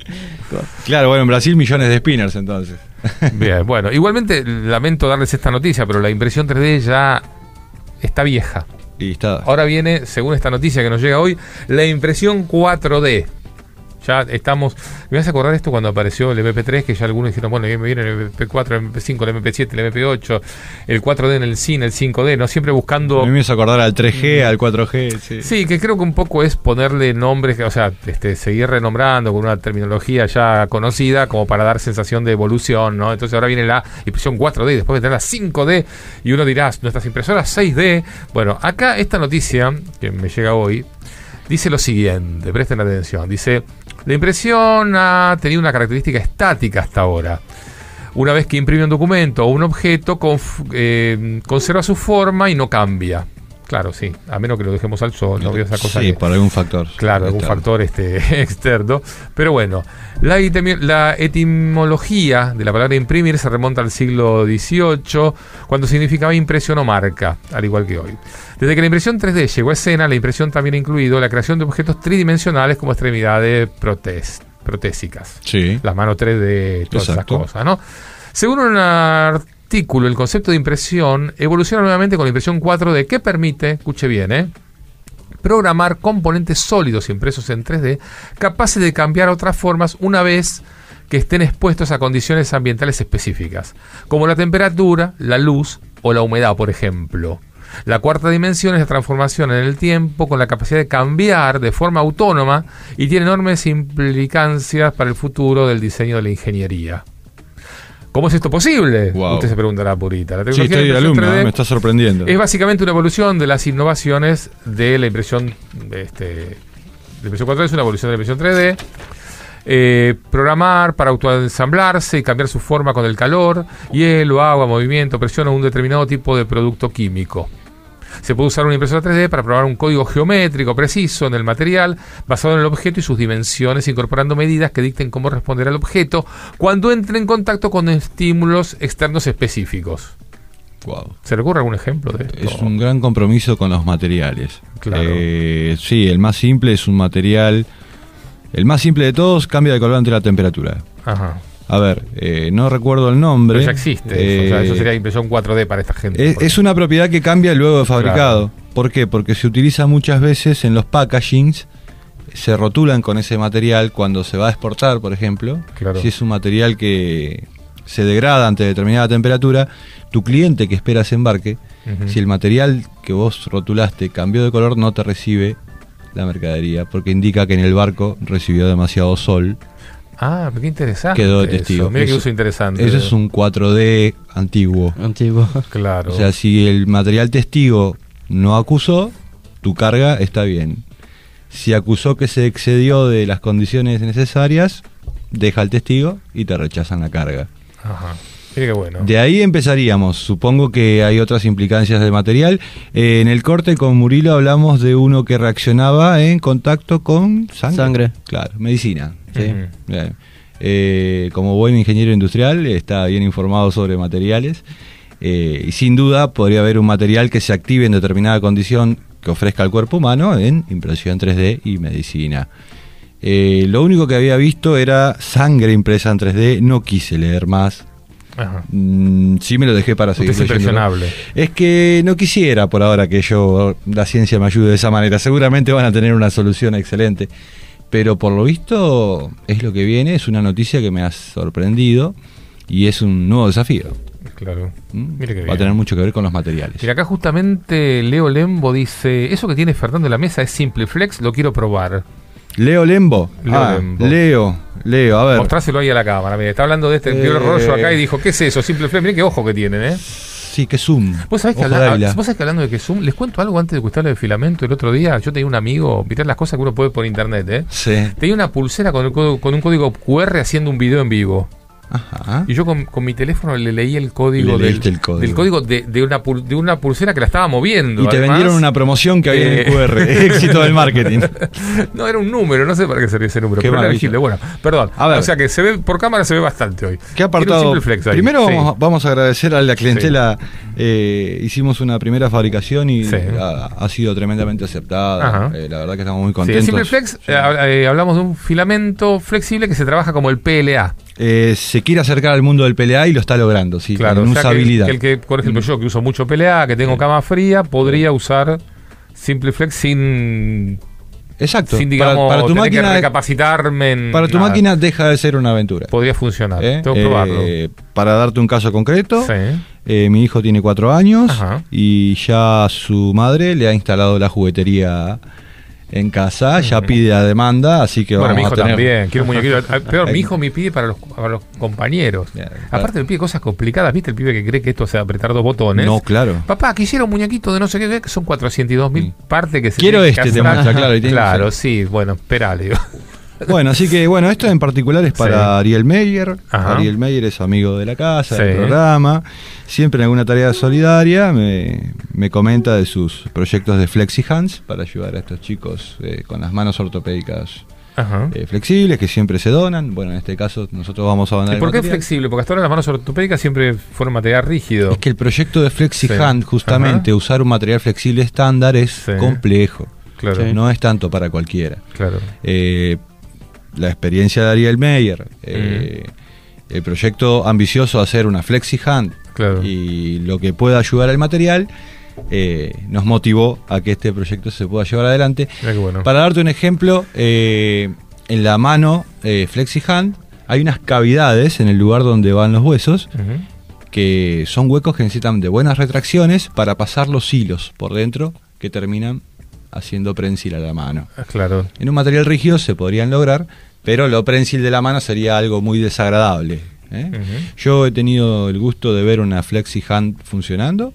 Claro, bueno, en Brasil millones de spinners entonces. Bien, bueno, igualmente lamento darles esta noticia, pero la impresión tres D ya está vieja. Y está. Ahora viene, según esta noticia que nos llega hoy, la impresión cuatro D. Ya estamos. Me vas a acordar esto cuando apareció el M P tres, que ya algunos dijeron, bueno, me viene el M P cuatro, el M P cinco, el M P siete, el M P ocho, el cuatro D en el cine, el cinco D, ¿no? Siempre buscando. A mí me hizo acordar al tres G, al cuatro G. Sí. Sí, que creo que un poco es ponerle nombres, que, o sea, este, seguir renombrando con una terminología ya conocida como para dar sensación de evolución, ¿no? Entonces ahora viene la impresión cuatro D y después vendrá la cinco D y uno dirá, nuestras impresoras seis D. Bueno, acá esta noticia que me llega hoy dice lo siguiente, presten atención, dice, la impresión ha tenido una característica estática hasta ahora. Una vez que imprime un documento o un objeto, conf- eh, conserva su forma y no cambia. Claro, sí, a menos que lo dejemos al sol, no veo esa cosa. Sí, que- por algún factor. Claro, algún externo. factor este, externo. Pero bueno, la, etimi- la etimología de la palabra imprimir se remonta al siglo dieciocho, cuando significaba impresión o marca, al igual que hoy. Desde que la impresión tres D llegó a escena, la impresión también ha incluido la creación de objetos tridimensionales como extremidades protes- protésicas. Sí. Las manos tres D, todas Exacto. esas cosas, ¿no? Según un artículo, el concepto de impresión evoluciona nuevamente con la impresión cuatro D, que permite, escuche bien, ¿eh? programar componentes sólidos impresos en tres D capaces de cambiar a otras formas una vez que estén expuestos a condiciones ambientales específicas, como la temperatura, la luz o la humedad, por ejemplo. La cuarta dimensión es la transformación en el tiempo con la capacidad de cambiar de forma autónoma y tiene enormes implicancias para el futuro del diseño de la ingeniería. ¿Cómo es esto posible? Wow. Usted se preguntará, Purita. La Sí, tecnología estoy de impresión alumno, tres D ¿eh? Me está sorprendiendo. es básicamente una evolución de las innovaciones de la impresión. Este, la impresión cuatro D es una evolución de la impresión tres D. Eh, programar para autoensamblarse y cambiar su forma con el calor, hielo, agua, movimiento, presión o un determinado tipo de producto químico. Se puede usar una impresora tres D para programar un código geométrico preciso en el material, basado en el objeto y sus dimensiones, incorporando medidas que dicten cómo responder al objeto cuando entre en contacto con estímulos externos específicos. Wow. ¿Se le ocurre algún ejemplo de esto? Es un gran compromiso con los materiales. Claro. Eh, sí, el más simple es un material. El más simple de todos cambia de color ante la temperatura. Ajá. A ver, eh, no recuerdo el nombre. Pero ya existe eso, o sea, Eh, eso sería impresión cuatro D para esta gente. Es, por es una propiedad que cambia luego de fabricado. Claro. ¿Por qué? Porque se utiliza muchas veces en los packagings, se rotulan con ese material cuando se va a exportar, por ejemplo. Claro. Si es un material que se degrada ante determinada temperatura, tu cliente que espera ese embarque, Ujú. si el material que vos rotulaste cambió de color, no te recibe la mercadería, porque indica que en el barco recibió demasiado sol. Ah, pero qué interesante. Quedó de eso. testigo. Mira qué Eso- uso interesante. Eso es un cuatro D antiguo. Antiguo. Claro. O sea, si el material testigo no acusó, tu carga está bien. Si acusó que se excedió de las condiciones necesarias, deja el testigo y te rechazan la carga. Ajá. Mire qué bueno. De ahí empezaríamos. Supongo que hay otras implicancias del material. Eh, en el corte con Murilo hablamos de uno que reaccionaba en contacto con sangre. Sangre. Claro, medicina. Sí. Ujú. Bien. Eh, como buen ingeniero industrial, está bien informado sobre materiales. Eh, y sin duda podría haber un material que se active en determinada condición que ofrezca al cuerpo humano en impresión tres D y medicina. Eh, lo único que había visto era sangre impresa en tres D. No quise leer más. Ajá. Mm, sí me lo dejé para Usted seguir es leyéndolo. impresionable. Es que no quisiera por ahora que yo, la ciencia me ayude de esa manera. Seguramente van a tener una solución excelente. Pero por lo visto es lo que viene, es una noticia que me ha sorprendido y es un nuevo desafío. Claro. ¿Mm? Mire qué Va bien. a tener mucho que ver con los materiales. Mira, acá justamente Leo Lembo dice, eso que tiene Fernando en la mesa es Simple Flex, lo quiero probar. Leo Lembo. Leo ah, Lembo. Leo, Leo, a ver. Mostráselo ahí a la cámara. Mira, está hablando de este Eh, Pio rollo acá y dijo, ¿qué es eso? Simple Flex. Miren qué ojo que tienen, ¿eh? Sí, que zoom. ¿Vos sabés, que Ojo de habla- águila. ¿Vos sabés que hablando de que Zoom, les cuento algo antes de que usted hable de filamento? El otro día yo tenía un amigo, mirá las cosas que uno puede por internet, ¿eh? Sí. Tenía una pulsera con, el código- con un código cu erre haciendo un video en vivo. Ajá. Y yo con, con mi teléfono le leí el código, Le del, leíste el código. del código de, de, una, pul- de una pulsera que la estaba moviendo. Y te además. vendieron una promoción que había en Eh, el cu erre. Éxito del marketing. No, era un número, no sé para qué sería ese número, Qué pero era maravilla. visible. Bueno, perdón. A ver. O sea que se ve, por cámara se ve bastante hoy. ¿Qué Tiene un apartado? Simple Flex ahí. Primero Sí. vamos, a- vamos a agradecer a la clientela. Eh, hicimos una primera fabricación y Sí. ha, ha sido tremendamente aceptada. Ajá. Eh, la verdad que estamos muy Sí, contentos. el Simple Flex, Sí. eh, hab- eh, hablamos de un filamento flexible que se trabaja como el P L A. Eh, se quiere acercar al mundo del P L A y lo está logrando, sí, Claro, en o sea que el, usabilidad. que el que, por ejemplo, yo que uso mucho P L A, que tengo cama fría, podría usar Simple Flex sin, Exacto. sin Para- digamos, para, tu tener que máquina, recapacitarme en para tu nada. máquina deja de ser una aventura. Podría funcionar. ¿Eh? Tengo que Eh, probarlo. para darte un caso concreto, Sí. eh, mi hijo tiene cuatro años Ajá. y ya su madre le ha instalado la juguetería en casa, ya pide a demanda, así que Bueno, mi vamos hijo a tener... también, quiero un muñequito. Ah, Peor, mi hijo me pide para los, para los compañeros. Bien, Aparte me pide cosas complicadas, ¿viste? El pibe que cree que esto es apretar dos botones. No, claro. Papá, quisiera un muñequito de no sé qué, que son cuatrocientos dos mil Sí. partes que se Quiero tienen que este, te hacer. muestra, claro, y tiene que Claro, ser. sí, bueno, espera, le digo. Bueno, así que bueno, esto en particular es para Sí. Ariel Meyer. Ajá. Ariel Meyer es amigo de la casa, Sí. del programa. Siempre en alguna tarea solidaria me, me comenta de sus proyectos de Flexi Hands para ayudar a estos chicos eh, con las manos ortopédicas Ajá. eh, flexibles que siempre se donan. Bueno, en este caso nosotros vamos a donar ¿Y el por qué material. flexible? Porque hasta ahora las manos ortopédicas siempre fueron material rígido. Es que el proyecto de Flexi Sí. Hand, justamente Ajá. usar un material flexible estándar es Sí. complejo. Claro, Sí. No es tanto para cualquiera. claro. Eh, la experiencia de Ariel Meyer, eh, el proyecto ambicioso de hacer una Flexi Hand Claro. y lo que pueda ayudar al material, eh, nos motivó a que este proyecto se pueda llevar adelante. Mira qué bueno. Para darte un ejemplo, eh, en la mano eh, Flexi Hand hay unas cavidades en el lugar donde van los huesos, Ujú. que son huecos que necesitan de buenas retracciones para pasar los hilos por dentro que terminan haciendo prensil a la mano. Ah, Claro. En un material rígido se podrían lograr, pero lo prensil de la mano sería algo muy desagradable. ¿eh? Ujú. Yo he tenido el gusto de ver una Flexi Hand funcionando.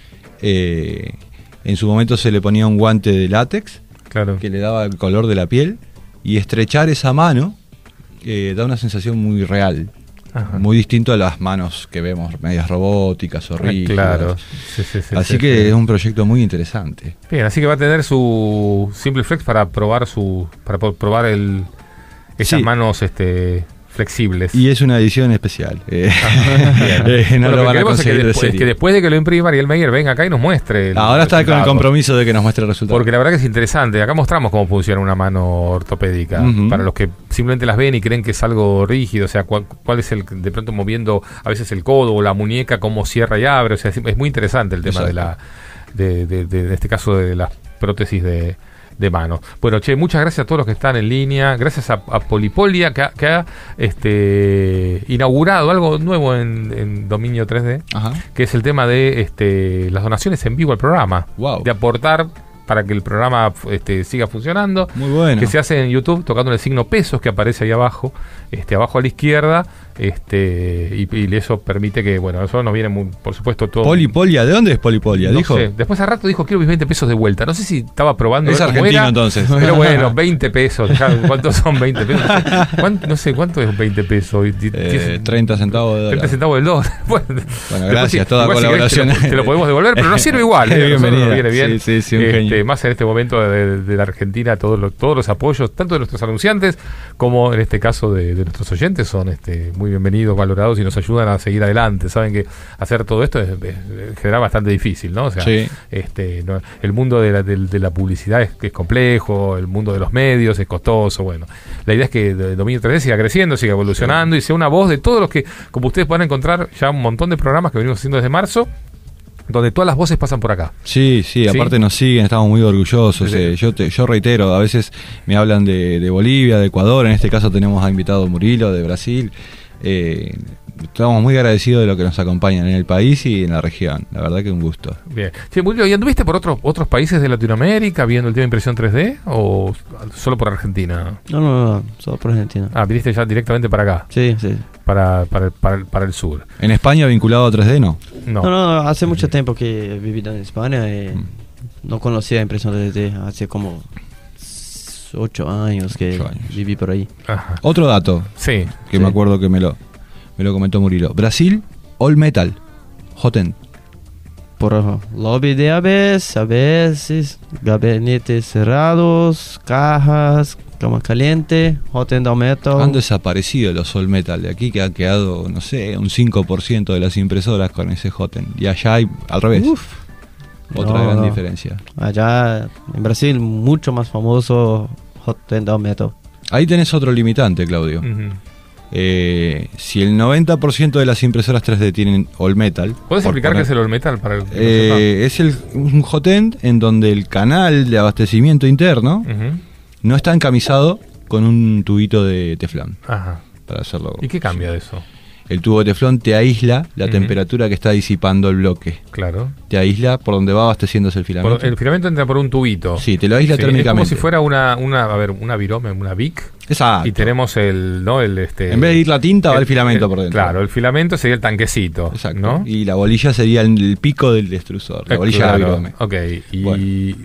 Eh, en su momento se le ponía un guante de látex Claro. que le daba el color de la piel, y estrechar esa mano eh, da una sensación muy real. Ajá. Muy distinto a las manos que vemos, medias robóticas o Ah, rígidas. Claro. Sí, sí, sí, Así sí, que sí. es un proyecto muy interesante. Bien, así que va a tener su Simple Flex para probar su para po- probar el esas Sí. manos este flexibles. Y es una edición especial. Eh, Bien. eh, no Bueno, lo que van a queremos es que conseguir de después, serie. que después de que lo imprima Ariel Meyer venga acá y nos muestre. el Ahora está con el resultado. compromiso de que nos muestre el resultado. Porque la verdad que es interesante. Acá mostramos cómo funciona una mano ortopédica. Ujú. Para los que simplemente las ven y creen que es algo rígido. O sea, cuál, cuál es el. De pronto moviendo a veces el codo o la muñeca, cómo cierra y abre. O sea, es, es muy interesante el tema de la. De, de, de, de este caso de las prótesis de. de mano. Bueno, che, muchas gracias a todos los que están en línea. Gracias a, a Polipolia que ha, que ha este, inaugurado algo nuevo en, en Dominio tres D, Ajá. que es el tema de este, las donaciones en vivo al programa. Wow. De aportar para que el programa este, siga funcionando. Muy bueno. Que se hace en YouTube tocando el signo pesos que aparece ahí abajo, este, abajo a la izquierda. Este, y, y eso permite que, bueno, eso nos viene, muy, por supuesto, todo. Polipolia, ¿de dónde es Polipolia? No Dijo. sé. Después a rato dijo, quiero mis veinte pesos de vuelta. No sé si estaba probando. Es cómo argentino era, entonces. Pero bueno, veinte pesos. ¿Cuántos son veinte pesos? ¿Cuánto, no sé, ¿cuánto es veinte pesos? Eh, treinta centavos de dólar. treinta centavos del dólar. Bueno, bueno gracias, sí, toda colaboración. Si te, lo, te lo podemos devolver, pero no sirve igual. ¿eh? Bienvenida. Viene bien. Sí, sí, sí, un este, genio. más en este momento de, de la Argentina, todos los, todos los apoyos, tanto de nuestros anunciantes como en este caso de, de nuestros oyentes, son este, muy bienvenidos, valorados y nos ayudan a seguir adelante. Saben que hacer todo esto es, es, es genera bastante difícil, ¿no? O sea, sí. este, no, el mundo de la, de, de la publicidad es, es complejo, el mundo de los medios es costoso. Bueno, la idea es que el Dominio tres D siga creciendo, siga evolucionando, sí, y sea una voz de todos los que, como ustedes pueden encontrar ya un montón de programas que venimos haciendo desde marzo, donde todas las voces pasan por acá. Sí, sí, aparte ¿sí? nos siguen, estamos muy orgullosos. Sí. Eh, yo te, yo reitero, a veces me hablan de, de Bolivia, de Ecuador, en este caso tenemos a invitado Murilo de Brasil. Eh, estamos muy agradecidos de lo que nos acompañan en el país y en la región. La verdad que un gusto. Bien. Che, Murilo, ¿y anduviste por otros otros países de Latinoamérica viendo el tema de impresión tres D o solo por Argentina? No, no, no, solo por Argentina. Ah, viniste ya directamente para acá. Sí, sí. Para, para, para, el, para el sur. ¿En España vinculado a tres D no? No, no, no hace mucho tiempo que he vivido en España y mm. no conocía impresión tres D. Hace como ocho años que ocho años. viví por ahí. Ajá. Otro dato sí, que sí. me acuerdo que me lo, me lo comentó Murilo. Brasil, All Metal, Hotend. Por lobby de aves, a veces, gabinetes cerrados, cajas, cama caliente, Hotend All Metal. Han desaparecido los All Metal. De aquí que ha quedado, no sé, un cinco por ciento de las impresoras con ese Hotend. Y allá hay al revés. Uf. Otra no, gran no. diferencia. Allá en Brasil, mucho más famoso Hotend All Metal. Ahí tenés otro limitante, Claudio. Uh-huh. Eh, si el noventa por ciento de las impresoras tres D tienen All Metal. ¿Puedes explicar poner, qué es el All Metal para el que eh, no es el, un Hotend en donde el canal de abastecimiento interno uh-huh. no está encamisado con un tubito de teflón. Ajá. Para hacerlo. ¿Y qué cambia sí. de eso? El tubo de teflón te aísla la uh-huh. temperatura que está disipando el bloque. Claro. Te aísla por donde va abasteciéndose el filamento. Por, el filamento entra por un tubito. Sí, te lo aísla sí, térmicamente. Es como si fuera una, una, a ver, una virome, una Vic. Exacto. Y tenemos el, ¿no? El, este, en vez de ir la tinta, el, va el filamento el, por dentro. Claro, el filamento sería el tanquecito. Exacto. ¿no? Y la bolilla sería el, el pico del extrusor. La bolilla claro. de la virome. Ok. Y, bueno.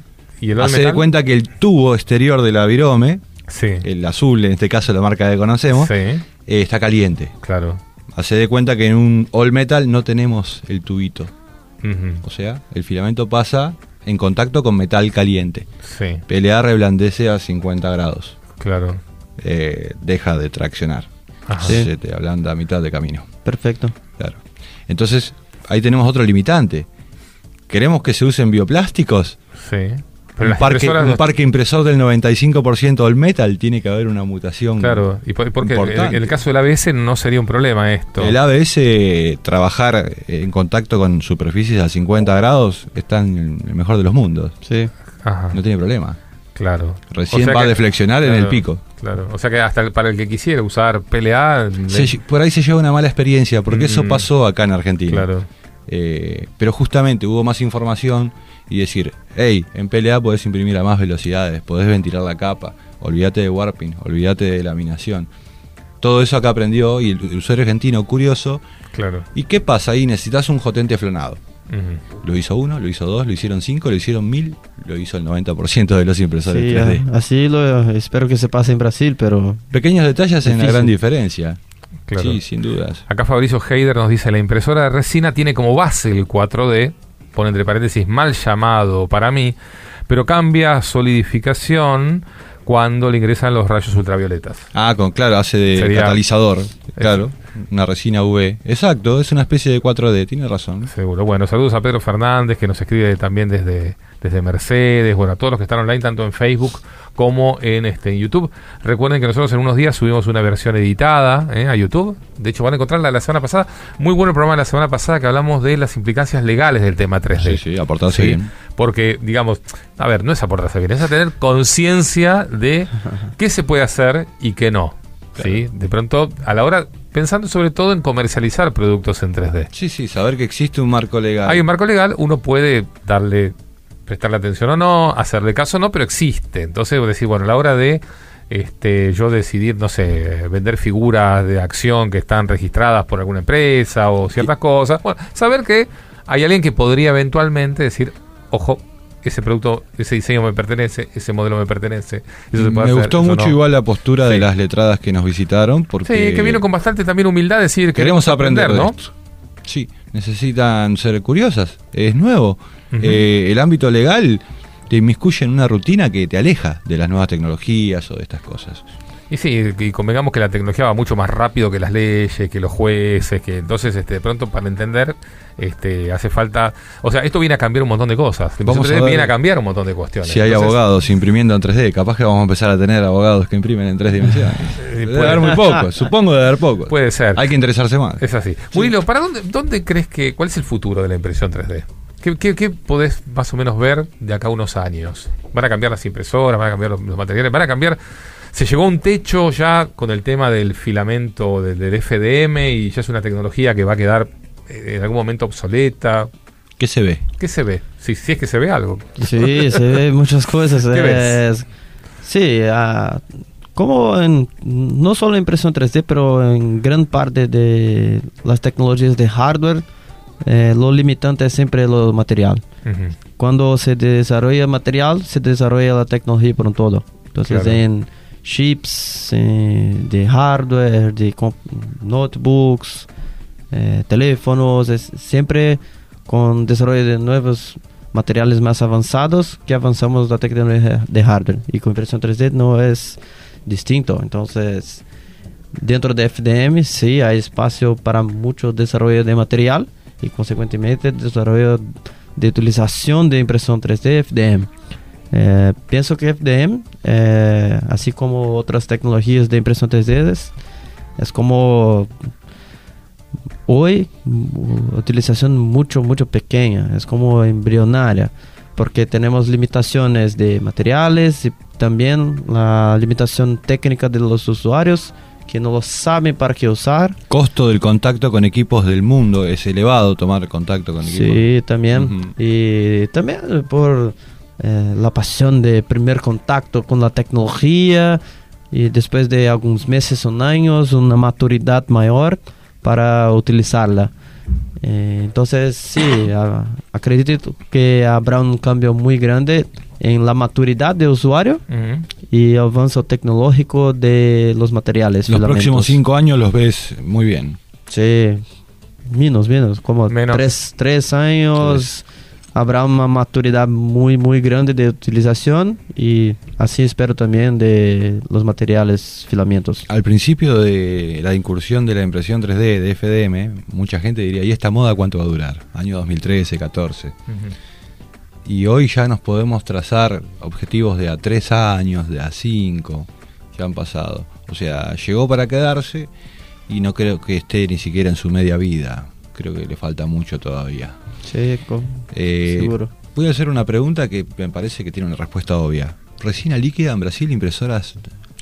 y el Hace de cuenta que el tubo exterior de la virome, sí. el azul, en este caso la marca que conocemos, sí. eh, está caliente. Claro. Hace de cuenta que en un All Metal no tenemos el tubito. Uh-huh. O sea, el filamento pasa en contacto con metal caliente. Sí. P L A reblandece a cincuenta grados. Claro. Eh, deja de traccionar. Ajá. Se Sí. te ablanda a mitad de camino. Perfecto. Claro. Entonces, ahí tenemos otro limitante. ¿Queremos que se usen bioplásticos? Sí. Un parque, un parque impresor del noventa y cinco por ciento All Metal, tiene que haber una mutación. Claro, y por, porque en el, el caso del A B S no sería un problema esto. El A B S, trabajar en contacto con superficies a cincuenta grados, está en el mejor de los mundos. Sí. Ajá. No tiene problema. Claro. Recién o sea va que, a deflexionar claro, en el pico. Claro. O sea que hasta el, para el que quisiera usar P L A... Se, le... por ahí se lleva una mala experiencia, porque mm, eso pasó acá en Argentina. Claro. Eh, pero justamente hubo más información y decir, hey, en P L A podés imprimir a más velocidades, podés ventilar la capa, olvídate de warping, olvídate de laminación. Todo eso acá aprendió y el, el usuario argentino curioso. Claro. ¿Y qué pasa ahí? Necesitas un Hotend teflonado. Uh-huh. Lo hizo uno, lo hizo dos, lo hicieron cinco, lo hicieron mil, lo hizo el noventa por ciento de los impresores Sí, tres D. así lo espero que se pase en Brasil, pero... Pequeños detalles hacen difícil. la gran diferencia. Claro. Sí, sin dudas. Acá Fabricio Heider nos dice, la impresora de resina tiene como base el cuatro D, pone entre paréntesis, mal llamado para mí, pero cambia solidificación cuando le ingresan los rayos ultravioletas. Ah, con claro, hace de Sería, catalizador, claro, una resina U V. Exacto, es una especie de cuatro D, tiene razón. Seguro. Bueno, saludos a Pedro Fernández, que nos escribe también desde, desde Mercedes, bueno, a todos los que están online, tanto en Facebook como en este en YouTube. Recuerden que nosotros en unos días subimos una versión editada ¿eh? a YouTube. De hecho, van a encontrarla la semana pasada. Muy bueno el programa de la semana pasada que hablamos de las implicancias legales del tema tres D. Sí, sí, aportarse ¿sí? bien. Porque, digamos, a ver, no es aportarse bien, es a tener conciencia de qué se puede hacer y qué no. Claro. ¿Sí? De pronto, a la hora, pensando sobre todo en comercializar productos en tres D. Sí, sí, saber que existe un marco legal. Hay un marco legal, uno puede darle, prestarle atención o no, hacerle caso o no, pero existe. Entonces, decir, bueno, a la hora de este, yo decidir, no sé, vender figuras de acción que están registradas por alguna empresa o ciertas sí. cosas. Bueno, saber que hay alguien que podría eventualmente decir, ojo, ese producto, ese diseño me pertenece, ese modelo me pertenece. Eso se puede me hacer, gustó mucho no. igual la postura sí. de las letradas que nos visitaron. Porque sí, que vino con bastante también humildad decir que queremos aprender, aprender ¿no? de esto. Sí, necesitan ser curiosas, es nuevo. Uh-huh. Eh, el ámbito legal te inmiscuye en una rutina que te aleja de las nuevas tecnologías o de estas cosas. Y sí, y convengamos que la tecnología va mucho más rápido que las leyes, que los jueces, que entonces este, de pronto para entender este, hace falta... O sea, esto viene a cambiar un montón de cosas. Vamos a viene a cambiar un montón de cuestiones. Si hay entonces, abogados imprimiendo en tres D, capaz que vamos a empezar a tener abogados que imprimen en tres dimensiones. Debe haber muy pocos, supongo de haber pocos. Puede ser. Hay que interesarse más. Es así. Sí. Murilo, ¿para dónde, dónde crees que... ¿Cuál es el futuro de la impresión tres D? ¿Qué, qué, ¿Qué podés más o menos ver de acá a unos años? ¿Van a cambiar las impresoras? ¿Van a cambiar los, los materiales? ¿Van a cambiar...? Se llegó a un techo ya con el tema del filamento del, del F D M y ya es una tecnología que va a quedar eh, en algún momento obsoleta. ¿Qué se ve? ¿Qué se ve? Si, si es que se ve algo. Sí, se ve muchas cosas. ¿Qué eh, ves? Sí, uh, como en, no solo en impresión tres D, pero en gran parte de las tecnologías de hardware, eh, lo limitante es siempre el material. Uh-huh. Cuando se desarrolla material, se desarrolla la tecnología por un todo. Entonces, claro. en chips eh, de hardware, de notebooks, eh, teléfonos, es siempre con desarrollo de nuevos materiales más avanzados que avanzamos la tecnología de hardware. Y con impresión tres D no es distinto. Entonces, dentro de F D M sí hay espacio para mucho desarrollo de material y consecuentemente desarrollo de utilización de impresión tres D F D M. Eh, pienso que F D M, eh, así como otras tecnologías de impresión tres D, es, es como hoy utilización mucho, mucho pequeña, es como embrionaria, porque tenemos limitaciones de materiales y también la limitación técnica de los usuarios que no lo saben para qué usar. Costo del contacto con equipos del mundo, es elevado tomar contacto con equipos. Sí, también. Uh-huh. Y también por... Eh, la pasión de primer contacto con la tecnología y después de algunos meses o años una maturidad mayor para utilizarla. Eh, entonces sí, a, acredito que habrá un cambio muy grande en la maturidad del usuario uh-huh. y el avance tecnológico de los materiales. Los filamentos. Próximos cinco años los ves muy bien. Sí, menos, menos, como menos. Tres, tres años. Tres. Habrá una maturidad muy muy grande de utilización y así espero también de los materiales filamentos. Al principio de la incursión de la impresión tres D de F D M, mucha gente diría, ¿y esta moda cuánto va a durar? Año dos mil trece, catorce. Uh-huh. Y hoy ya nos podemos trazar objetivos de a tres años, de a cinco, ya han pasado. O sea, llegó para quedarse y no creo que esté ni siquiera en su media vida. Creo que le falta mucho todavía. Sí, eh, seguro. Voy a hacer una pregunta que me parece que tiene una respuesta obvia. ¿Resina líquida en Brasil, impresoras?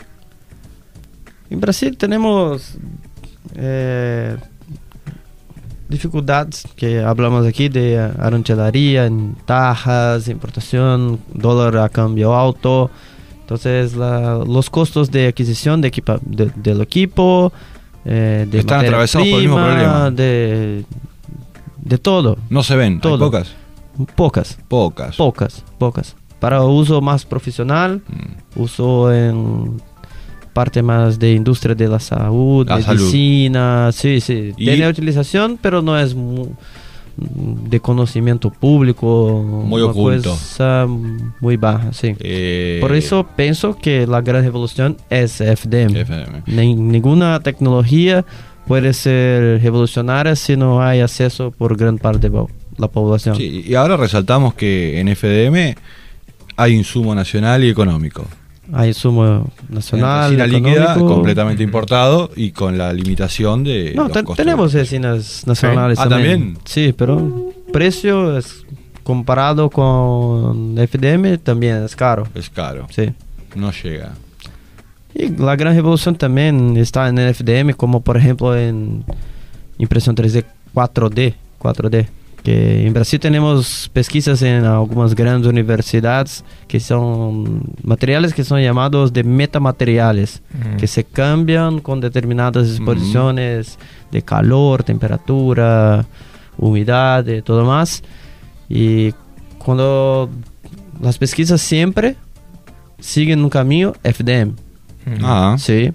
En Brasil tenemos eh, dificultades que hablamos aquí de arancelaria en tajas, importación, dólar a cambio alto. Entonces la, los costos de adquisición de equipa, de, del equipo, eh, de están atravesados por el mismo problema. De, de todo. No se ven, todo. ¿Hay pocas? Pocas. Pocas. Pocas, pocas. Para uso más profesional, mm. uso en parte más de industria de la salud, la medicina, salud. sí, sí. ¿Y? Tiene utilización, pero no es muy, de conocimiento público. Muy una oculto. Cosa muy baja, sí. Eh... Por eso pienso que la gran revolución es F D M. F D M. Ni, ninguna tecnología puede ser revolucionaria si no hay acceso por gran parte de la población. Sí, y ahora resaltamos que en F D M hay insumo nacional y económico. Hay insumo nacional, resina líquida completamente importado y con la limitación de no, los te, costos tenemos resinas nacionales. ¿Sí? Ah, también. también. Sí, pero precio es comparado con F D M también es caro. Es caro. Sí. No llega. Y la gran revolución también está en el F D M, como por ejemplo en impresión tres D cuatro D, cuatro D Que en Brasil tenemos pesquisas en algunas grandes universidades que son materiales que son llamados de metamateriales, mm. que se cambian con determinadas exposiciones mm. de calor, temperatura, humedad y todo más. Y cuando las pesquisas siempre siguen un camino F D M, mm. ah. sí,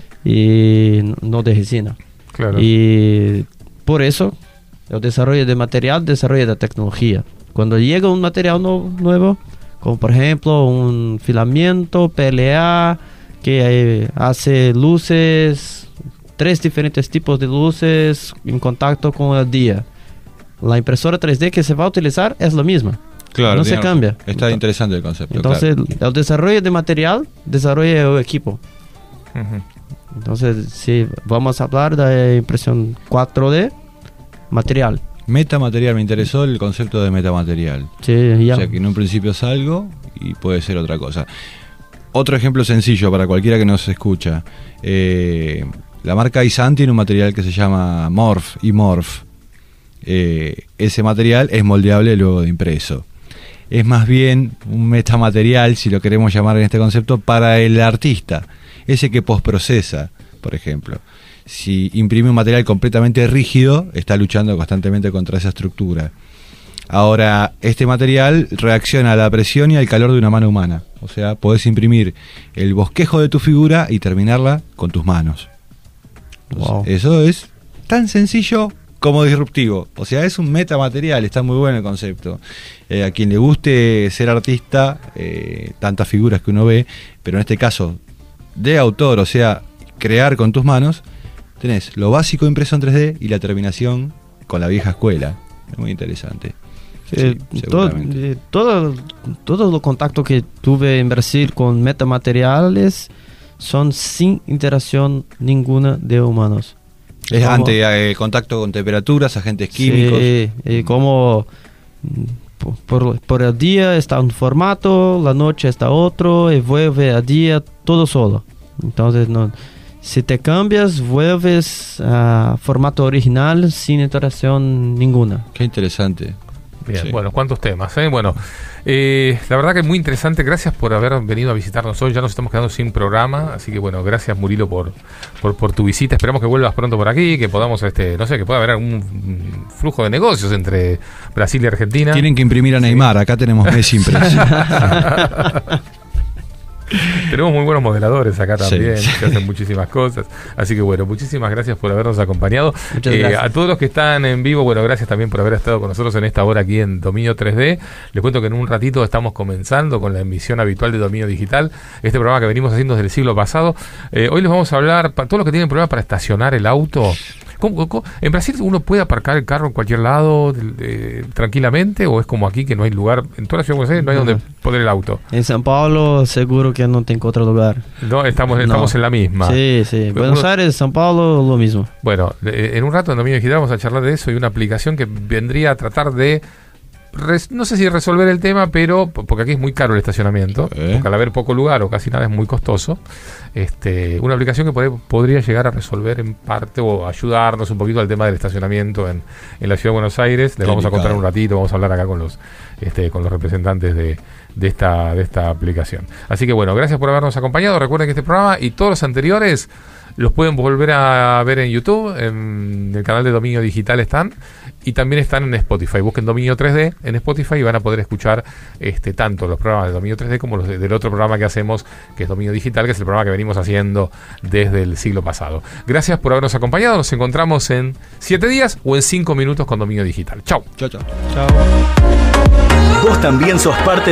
y no de resina. Claro. Y por eso el desarrollo de material, desarrollo de tecnología. Cuando llega un material no, nuevo, como por ejemplo un filamento P L A que eh, hace luces, tres diferentes tipos de luces en contacto con el día. La impresora tres D que se va a utilizar es la misma. Claro, no digamos, se cambia. Está entonces, interesante el concepto. Entonces, claro. el desarrollo de material desarrolla el equipo. Uh-huh. Entonces, si vamos a hablar de impresión cuatro D, material. Metamaterial, me interesó el concepto de metamaterial. Sí, ya. O sea, que en un principio es algo y puede ser otra cosa. Otro ejemplo sencillo para cualquiera que nos escucha. Eh, la marca Isan tiene un material que se llama Morph, y Morph. Eh, ese material es moldeable luego de impreso. Es más bien un metamaterial, si lo queremos llamar en este concepto, para el artista. Ese que postprocesa, por ejemplo. Si imprime un material completamente rígido, está luchando constantemente contra esa estructura. Ahora, este material reacciona a la presión y al calor de una mano humana. O sea, podés imprimir el bosquejo de tu figura y terminarla con tus manos. Entonces, wow. Eso es tan sencillo como disruptivo. O sea, es un metamaterial, está muy bueno el concepto. Eh, a quien le guste ser artista, eh, tantas figuras que uno ve, pero en este caso de autor, o sea, crear con tus manos, tenés lo básico impreso en tres D y la terminación con la vieja escuela. Es muy interesante. Sí, sí, todo, eh, todo, todo los contactos que tuve en Brasil con metamateriales son sin interacción ninguna de humanos. Es como, ante eh, contacto con temperaturas, agentes químicos. Sí, y como por, por el día está un formato, la noche está otro, y vuelve a día todo solo. Entonces, no, si te cambias, vuelves a formato original sin interacción ninguna. Qué interesante. Bien, sí. Bueno, cuántos temas, ¿eh? Bueno, eh, la verdad que es muy interesante. Gracias por haber venido a visitarnos hoy. Ya nos estamos quedando sin programa, así que bueno, gracias Murilo por, por, por tu visita. Esperamos que vuelvas pronto por aquí, que podamos, este, no sé, que pueda haber algún flujo de negocios entre Brasil y Argentina. Tienen que imprimir a Neymar, sí. Acá tenemos Messi impreso. Tenemos muy buenos modeladores acá también, sí, sí. que hacen muchísimas cosas. Así que bueno, muchísimas gracias por habernos acompañado. Muchas eh, gracias. A todos los que están en vivo, bueno, gracias también por haber estado con nosotros en esta hora aquí en Dominio tres D. Les cuento que en un ratito estamos comenzando con la emisión habitual de Dominio Digital, este programa que venimos haciendo desde el siglo pasado. Eh, hoy les vamos a hablar, para todos los que tienen problemas para estacionar el auto. ¿Cómo, cómo? ¿En Brasil uno puede aparcar el carro en cualquier lado eh, tranquilamente, o es como aquí que no hay lugar, en toda la ciudad de Buenos Aires no hay donde poner el auto? En São Paulo seguro que no tengo otro lugar. No, estamos, no. estamos en la misma. Sí, sí. Pero Buenos uno, Aires, São Paulo, lo mismo. Bueno, eh, en un rato en Dominio Digital vamos a charlar de eso y una aplicación que vendría a tratar de, res, no sé si resolver el tema, pero porque aquí es muy caro el estacionamiento, ¿Eh? porque al haber poco lugar o casi nada es muy costoso. Este, una aplicación que pod- podría llegar a resolver en parte o ayudarnos un poquito al tema del estacionamiento en, en la ciudad de Buenos Aires. Les vamos a contar un ratito, vamos a hablar acá con los este, con los representantes de, de esta de esta aplicación. Así que bueno, gracias por habernos acompañado. Recuerden que este programa y todos los anteriores los pueden volver a ver en YouTube, en el canal de Dominio Digital están, y también están en Spotify. Busquen Dominio tres D en Spotify y van a poder escuchar este tanto los programas de Dominio tres D como los de, del otro programa que hacemos, que es Dominio Digital, que es el programa que venimos haciendo desde el siglo pasado. Gracias por habernos acompañado. Nos encontramos en siete días o en cinco minutos con Dominio Digital. Chau. Chau, chau. Chao. Vos también sos parte